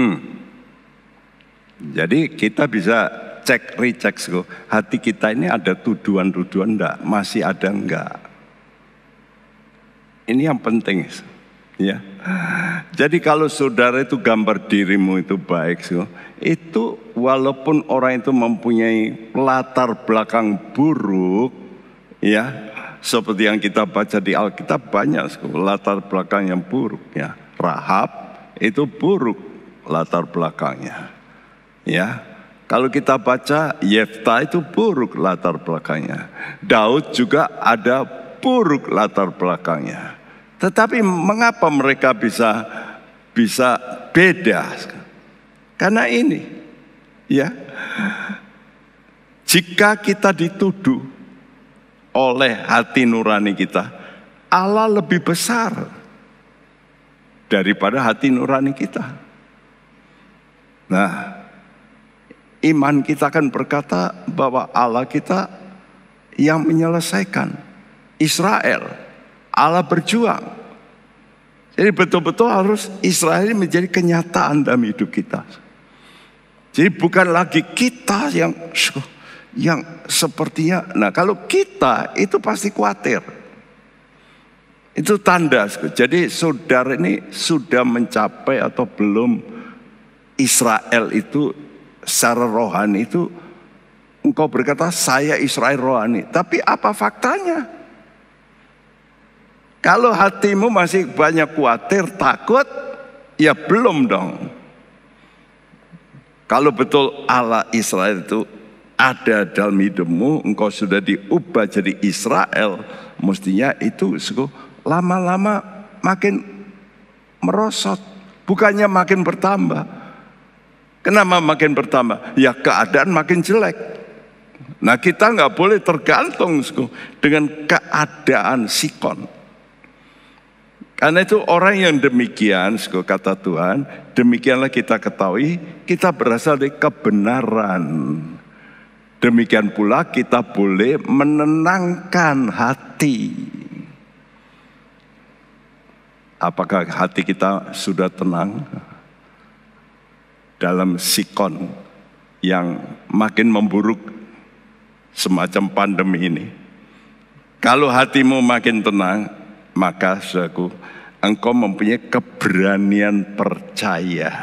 Jadi kita bisa cek recheck hati kita ini ada tuduhan-tuduhan enggak, masih ada enggak. Ini yang penting. Ya, jadi kalau saudara itu gambar dirimu itu baik, itu walaupun orang itu mempunyai latar belakang buruk, ya, seperti yang kita baca di Alkitab banyak latar belakang yang buruk, ya. Rahab itu buruk latar belakangnya, ya. Kalau kita baca Yefta itu buruk latar belakangnya, Daud juga ada buruk latar belakangnya. Tetapi mengapa mereka bisa beda? Karena ini, ya, jika kita dituduh oleh hati nurani kita, Allah lebih besar daripada hati nurani kita. Nah, iman kita akan berkata bahwa Allah kita yang menyelesaikan. Israel, Allah berjuang. Jadi betul-betul harus Israel ini menjadi kenyataan dalam hidup kita. Jadi bukan lagi kita yang sepertinya. Nah kalau kita itu pasti khawatir. Itu tanda. Jadi saudara ini sudah mencapai atau belum Israel itu secara rohani itu. Engkau berkata saya Israel rohani. Tapi apa faktanya? Kalau hatimu masih banyak khawatir, takut, ya belum dong. Kalau betul Allah Israel itu ada dalam hidupmu, engkau sudah diubah jadi Israel, mestinya itu lama-lama makin merosot, bukannya makin bertambah. Kenapa makin bertambah? Ya keadaan makin jelek. Nah kita nggak boleh tergantung dengan keadaan sikon. Karena itu orang yang demikian, kata Tuhan, demikianlah kita ketahui kita berasal dari kebenaran. Demikian pula kita boleh menenangkan hati. Apakah hati kita sudah tenang dalam sikon yang makin memburuk semacam pandemi ini? Kalau hatimu makin tenang, maka saudaraku, engkau mempunyai keberanian percaya.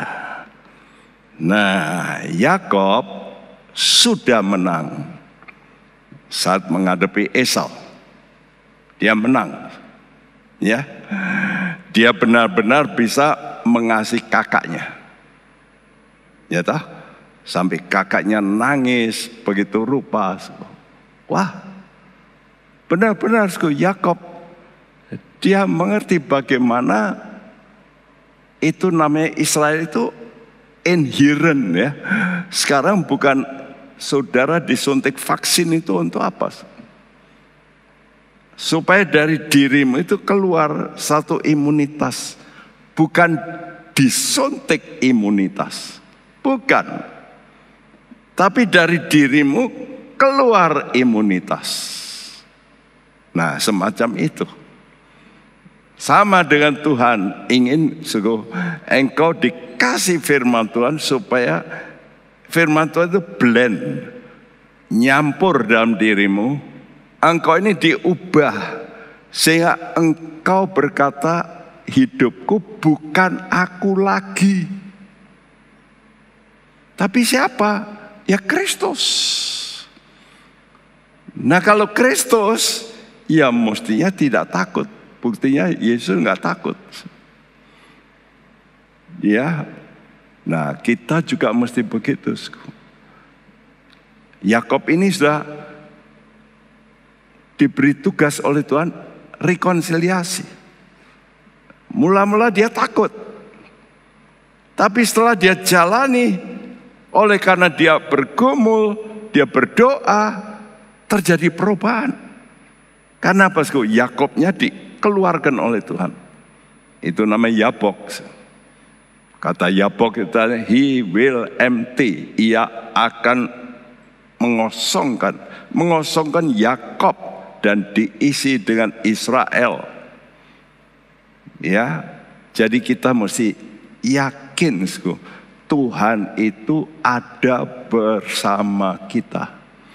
Nah, Yakob sudah menang saat menghadapi Esau. Dia menang, ya. Dia benar-benar bisa mengasihi kakaknya, ya toh? Sampai kakaknya nangis begitu rupa. Wah, benar-benar Yakob, dia mengerti bagaimana itu namanya Israel itu inherent, ya. Sekarang bukan saudara disuntik vaksin itu untuk apa? Supaya dari dirimu itu keluar satu imunitas. Bukan disuntik imunitas, bukan. Tapi dari dirimu keluar imunitas. Nah semacam itu. Sama dengan Tuhan, ingin engkau dikasih firman Tuhan supaya firman Tuhan itu blend, nyampur dalam dirimu. Engkau ini diubah sehingga engkau berkata, hidupku bukan aku lagi. Tapi siapa? Ya Kristus. Nah kalau Kristus, ya mestinya tidak takut. Buktinya Yesus nggak takut. Ya, nah kita juga mesti begitu. Yakob ini sudah diberi tugas oleh Tuhan rekonsiliasi. Mula-mula dia takut. Tapi setelah dia jalani, oleh karena dia bergumul, dia berdoa, terjadi perubahan. Karena apa? Yakobnya dikeluarkan oleh Tuhan. Itu namanya Yabok. Kata Yabok itu, he will empty. Ia akan mengosongkan Yakob dan diisi dengan Israel. Ya, jadi kita mesti yakin, Tuhan itu ada bersama kita.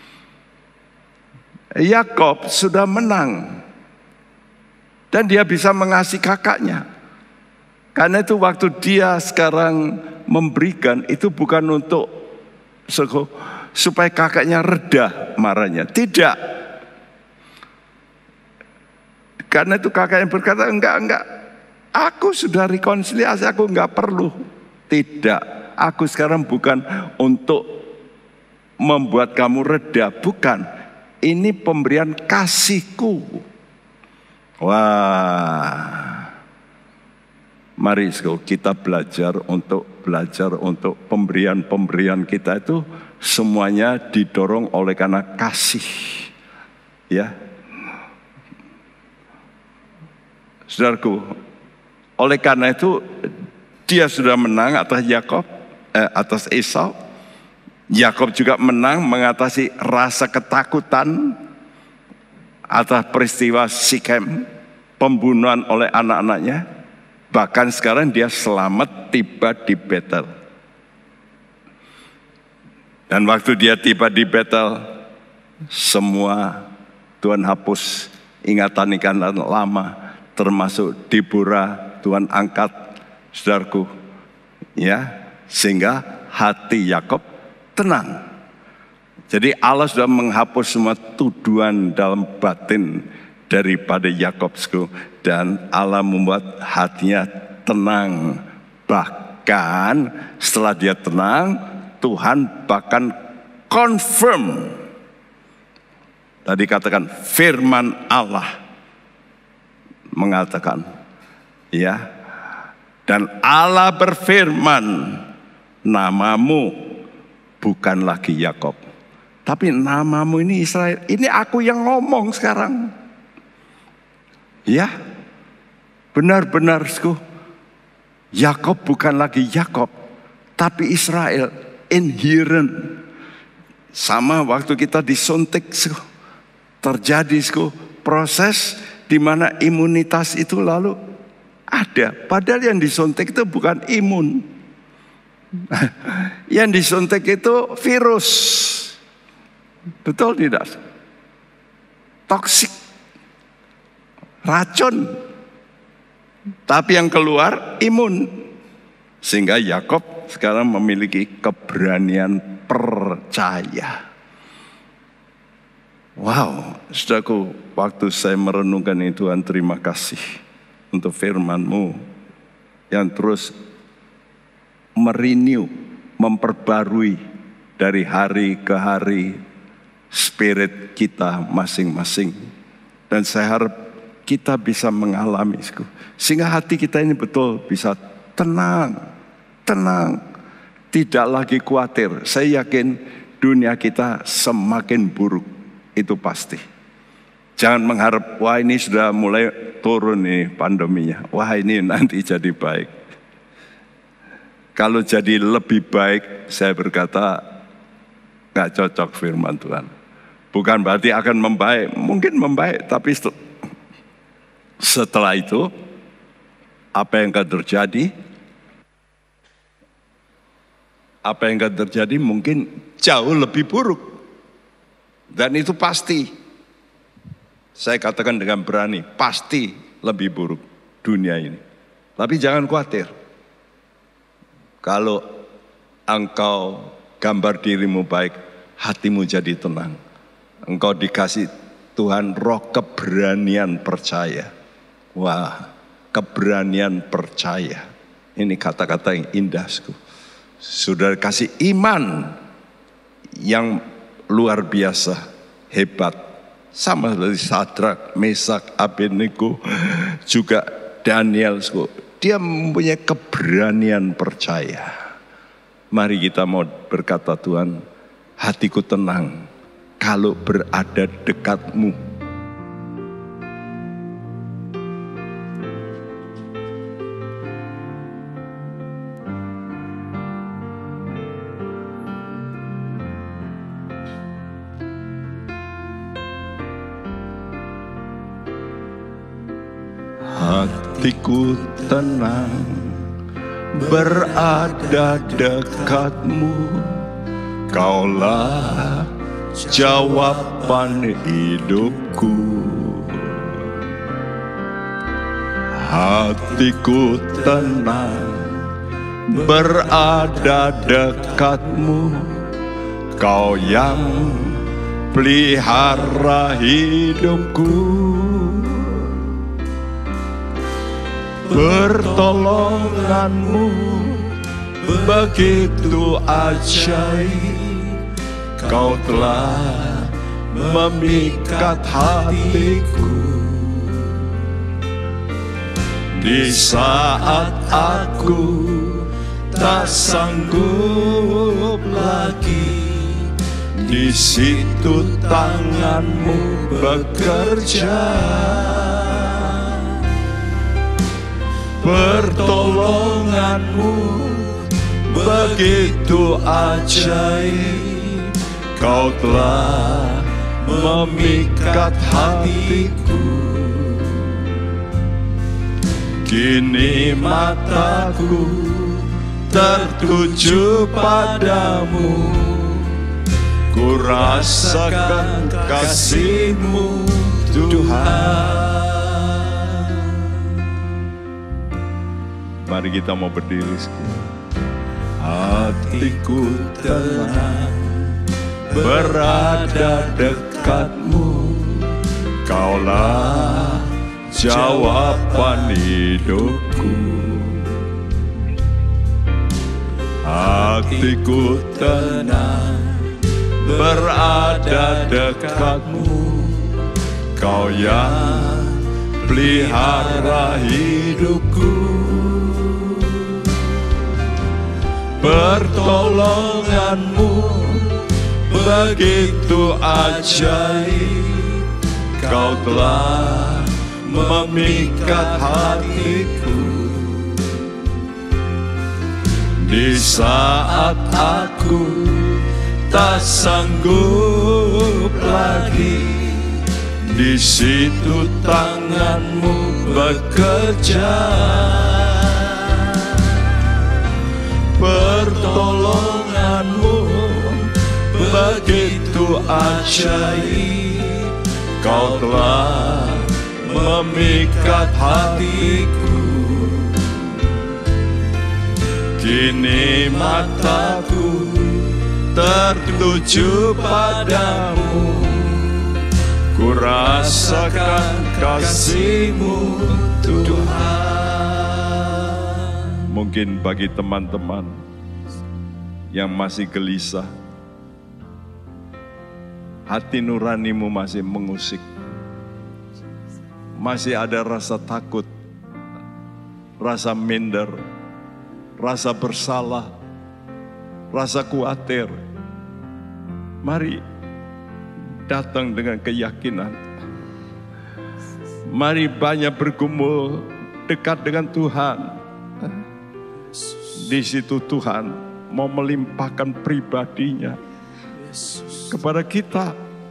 Yakob sudah menang dan dia bisa mengasihi kakaknya. Karena itu waktu dia sekarang memberikan itu bukan untuk supaya kakaknya reda marahnya, tidak. Karena itu kakaknya berkata, enggak, aku sudah rekonsiliasi, aku enggak perlu. Tidak, aku sekarang bukan untuk membuat kamu reda, bukan. Ini pemberian kasihku. Wah, mari kita belajar untuk pemberian kita itu semuanya didorong oleh karena kasih, ya. Saudaraku, oleh karena itu dia sudah menang atas atas Esau. Yakob juga menang mengatasi rasa ketakutan atas peristiwa Sikem, pembunuhan oleh anak-anaknya. Bahkan sekarang dia selamat tiba di Betel. Dan waktu dia tiba di Betel, semua Tuhan hapus ingatan-ingatan lama. Termasuk Deborah, Tuhan angkat, saudaraku, ya, sehingga hati Yakob tenang. Jadi Allah sudah menghapus semua tuduhan dalam batin daripada Yakob, dan Allah membuat hatinya tenang. Bahkan setelah dia tenang, Tuhan bahkan confirm. Tadi katakan firman Allah mengatakan, ya, dan Allah berfirman, namamu bukan lagi Yakob, tapi namamu ini Israel. Ini aku yang ngomong sekarang. Ya, benar-benar, Yakob bukan lagi Yakob, tapi Israel, inherent. Sama waktu kita disuntik, terjadi proses di mana imunitas itu lalu ada. Padahal yang disuntik itu bukan imun. Yang disuntik itu virus. Betul tidak? Toksik. Racun. Tapi yang keluar imun. Sehingga Yakob sekarang memiliki keberanian percaya. Wow, saudaraku, waktu saya merenungkan itu, Tuhan terima kasih untuk firman-Mu yang terus merenew, memperbarui dari hari ke hari spirit kita masing-masing. Dan saya harap kita bisa mengalami, sehingga hati kita ini betul bisa tenang, tidak lagi khawatir. Saya yakin dunia kita semakin buruk, itu pasti. Jangan mengharap, wah ini sudah mulai turun nih pandeminya, wah ini nanti jadi baik. Kalau jadi lebih baik, saya berkata gak cocok firman Tuhan. Bukan berarti akan membaik, mungkin membaik, tapi setelah itu apa yang akan terjadi? Apa yang akan terjadi mungkin jauh lebih buruk. Dan itu pasti. Saya katakan dengan berani, pasti lebih buruk dunia ini. Tapi jangan khawatir. Kalau engkau gambar dirimu baik, hatimu jadi tenang. Engkau dikasih Tuhan roh keberanian percaya. Wah, keberanian percaya. Ini kata-kata yang indah. Sudah kasih iman yang luar biasa, hebat. Sama seperti Sadrak, Mesak, Abednego, juga Daniel. Dia mempunyai keberanian percaya. Mari kita mau berkata, Tuhan, hatiku tenang kalau berada dekatmu. Hatiku tenang berada dekatmu, Kaulah jawaban hidupku. Hatiku tenang berada dekatmu, Kau yang pelihara hidupku. Pertolonganmu begitu ajaib, Kau telah memikat hatiku. Di saat aku tak sanggup lagi, di situ tanganmu bekerja. Pertolonganmu begitu ajaib, Kau telah memikat hatiku. Kini mataku tertuju padamu, ku rasakan kasih-Mu Tuhan. Mari kita mau berdiri. Hatiku tenang berada dekatmu, Kaulah jawaban hidupku. Hatiku tenang berada dekatmu, Kau yang pelihara hidupku. Pertolongan-Mu begitu ajaib. Kau telah memikat hatiku di saat aku tak sanggup lagi. Di situ tangan-Mu bekerja. Pertolongan-Mu begitu ajaib. Kau telah memikat hatiku. Kini mataku tertuju padamu. Ku rasakan kasih-Mu Tuhan. Mungkin bagi teman-teman yang masih gelisah, hati nuranimu masih mengusik, masih ada rasa takut, rasa minder, rasa bersalah, rasa khawatir. Mari datang dengan keyakinan. Mari banyak bergumul dekat dengan Tuhan. Di situ Tuhan mau melimpahkan pribadinya kepada kita.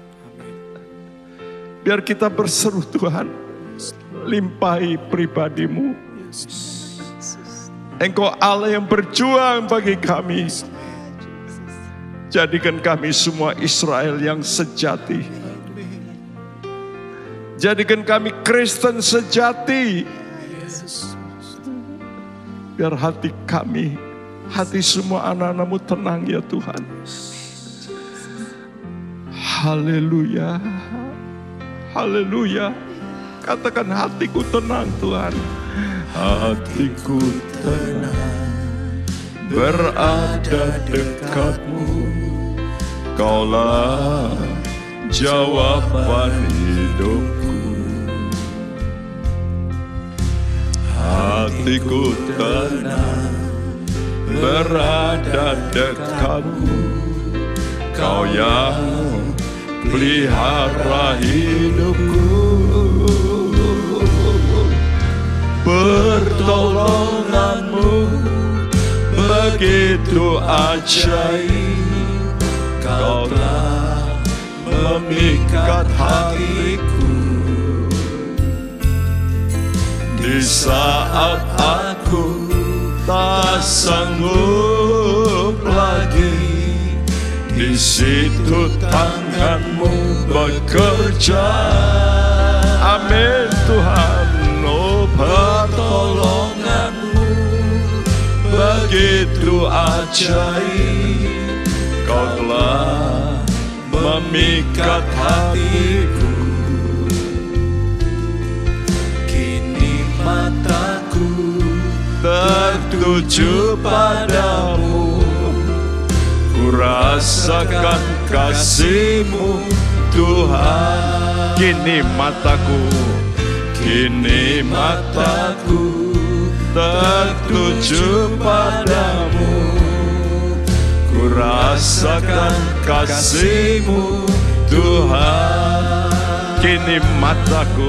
Biar kita berseru, Tuhan, limpahi pribadi-Mu. Engkau Allah yang berjuang bagi kami. Jadikan kami semua Israel yang sejati. Jadikan kami Kristen sejati. Biar hati kami, hati semua anak-anak-Mu tenang ya Tuhan. Haleluya. Haleluya. Katakan hatiku tenang Tuhan. Hatiku tenang berada dekat-Mu. Kaulah jawaban hidupku. Hatiku tenang berada dekat-Mu. Kau yang pelihara hidupku. Pertolongan-Mu begitu ajaib. Kau telah memikat hatiku. Di saat aku tak sanggup lagi, di situ tangan-Mu bekerja. Amin Tuhan. Oh, pertolongan-Mu begitu ajaib. Kau telah memikat hatiku. Kini mataku tertuju padamu. Ku rasakan kasih-Mu Tuhan. Kini mataku tertuju padamu. Ku rasakan kasih-Mu Tuhan. Kini mataku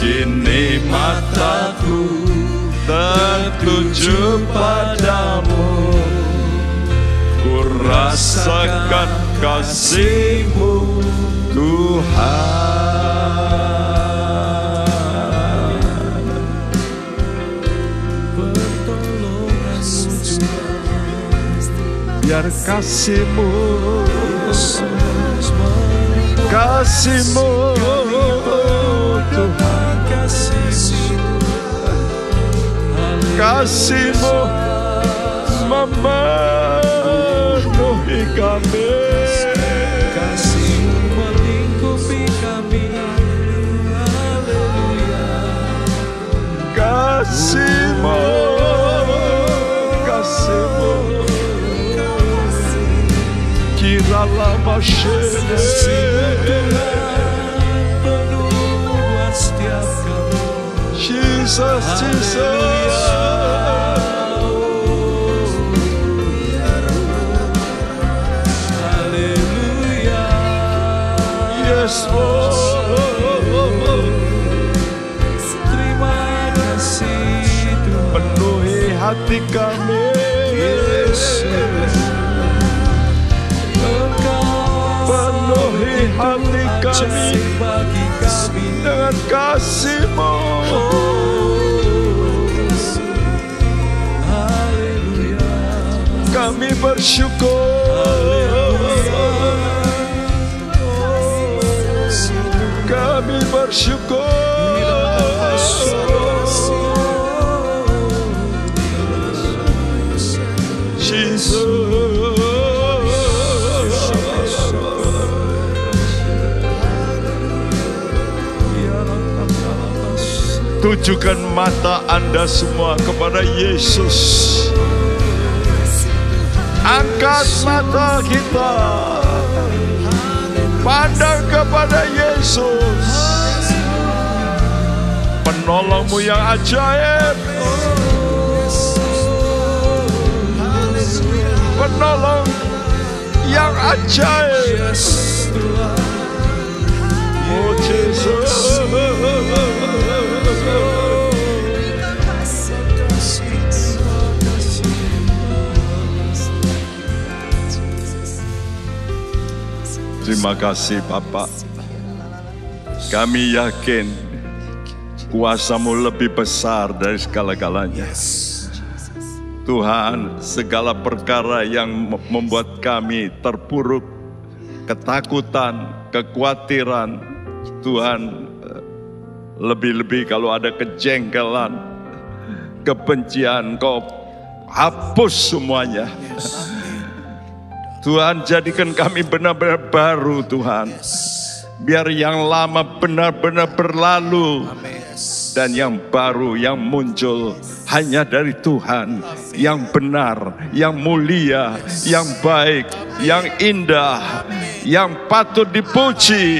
tertuju padamu. Ku rasakan kasih-Mu Tuhan. Biar kasih-Mu Tuhan, kasih-Mu memenuhi kami, kasih-Mu melingkupi kami. Haleluya. Kasih-Mu kiralah masyarakat penuh setiap kami. Jesus, Jesus. Yes, Terima kasih Tuhan. penuhi hati kami. Penuhi hati kami bagi kami. dengan kasih-Mu. Haleluya. Kami bersyukur. Kami bersyukur. Tujukan mata Anda semua kepada Yesus. Angkat mata kita, pandang kepada Yesus, penolongmu yang ajaib, penolong yang ajaib. Oh Yesus, terima kasih Bapak. Kami yakin kuasa-Mu lebih besar dari segala-galanya. Tuhan, segala perkara yang membuat kami terpuruk, ketakutan, kekhawatiran, Tuhan, lebih-lebih kalau ada kejengkelan, kebencian, Kau hapus semuanya. Tuhan, jadikan kami benar-benar baru Tuhan. Biar yang lama benar-benar berlalu. Dan yang baru yang muncul hanya dari Tuhan. Yang benar, yang mulia, yang baik, yang indah, yang patut dipuji.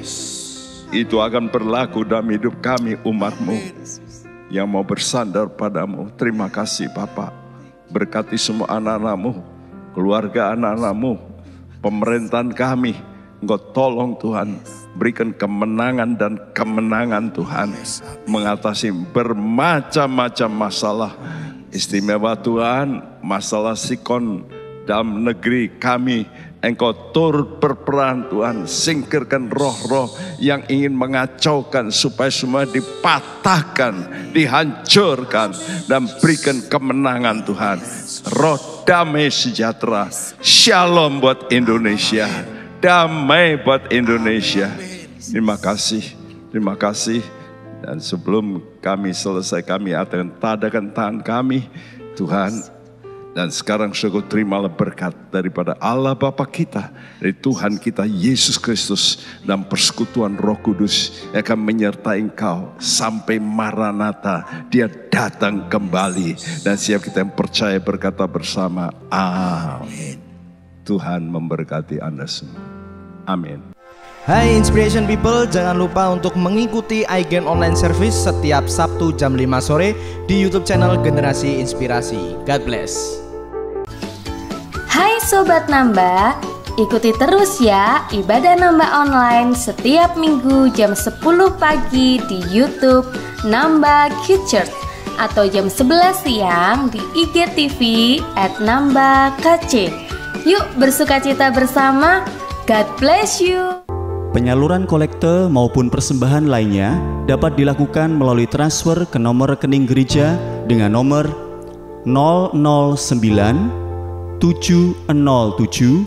Itu akan berlaku dalam hidup kami umat-Mu yang mau bersandar padamu. Terima kasih Bapak. Berkati semua anak-anak-Mu, keluarga anak-anak-Mu, pemerintahan kami. Engkau tolong Tuhan, berikan kemenangan dan kemenangan Tuhan, mengatasi bermacam-macam masalah. Istimewa Tuhan, masalah sikon dalam negeri kami, Engkau turut berperan Tuhan, singkirkan roh-roh yang ingin mengacaukan supaya semua dipatahkan, dihancurkan, dan berikan kemenangan Tuhan. Roh damai sejahtera, shalom buat Indonesia, damai buat Indonesia. Terima kasih, terima kasih. Dan sebelum kami selesai, kami akan tadakan tangan kami, Tuhan. Dan sekarang syukur terimalah berkat daripada Allah Bapa kita, dari Tuhan kita Yesus Kristus, dan persekutuan Roh Kudus yang akan menyertai engkau sampai Maranatha, Dia datang kembali. Dan siap kita yang percaya berkata bersama, amin. Tuhan memberkati Anda semua. Amin. Hai Inspiration People, jangan lupa untuk mengikuti iGen Online Service setiap Sabtu jam 5 sore di YouTube channel Generasi Inspirasi. God bless. Hai Sobat Nambah, ikuti terus ya ibadah nambah online setiap minggu jam 10 pagi di YouTube Nambah Kids Church, atau jam 11 siang di IGTV @nambahkc. Yuk bersukacita bersama. God bless you. Penyaluran kolekte maupun persembahan lainnya dapat dilakukan melalui transfer ke nomor rekening gereja dengan nomor 009 707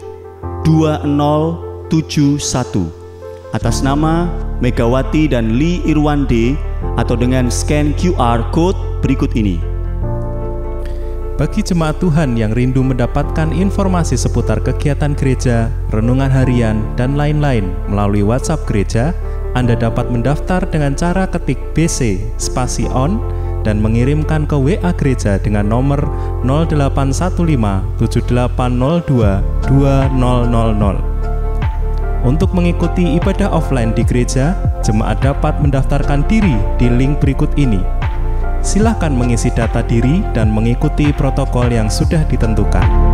2071 atas nama Megawati dan Lee Irwande, atau dengan scan QR Code berikut ini. Bagi jemaat Tuhan yang rindu mendapatkan informasi seputar kegiatan gereja, renungan harian, dan lain-lain melalui WhatsApp gereja, Anda dapat mendaftar dengan cara ketik BC spasi on dan mengirimkan ke WA gereja dengan nomor 0815 7802 2000. Untuk mengikuti ibadah offline di gereja, jemaat dapat mendaftarkan diri di link berikut ini. Silakan mengisi data diri dan mengikuti protokol yang sudah ditentukan.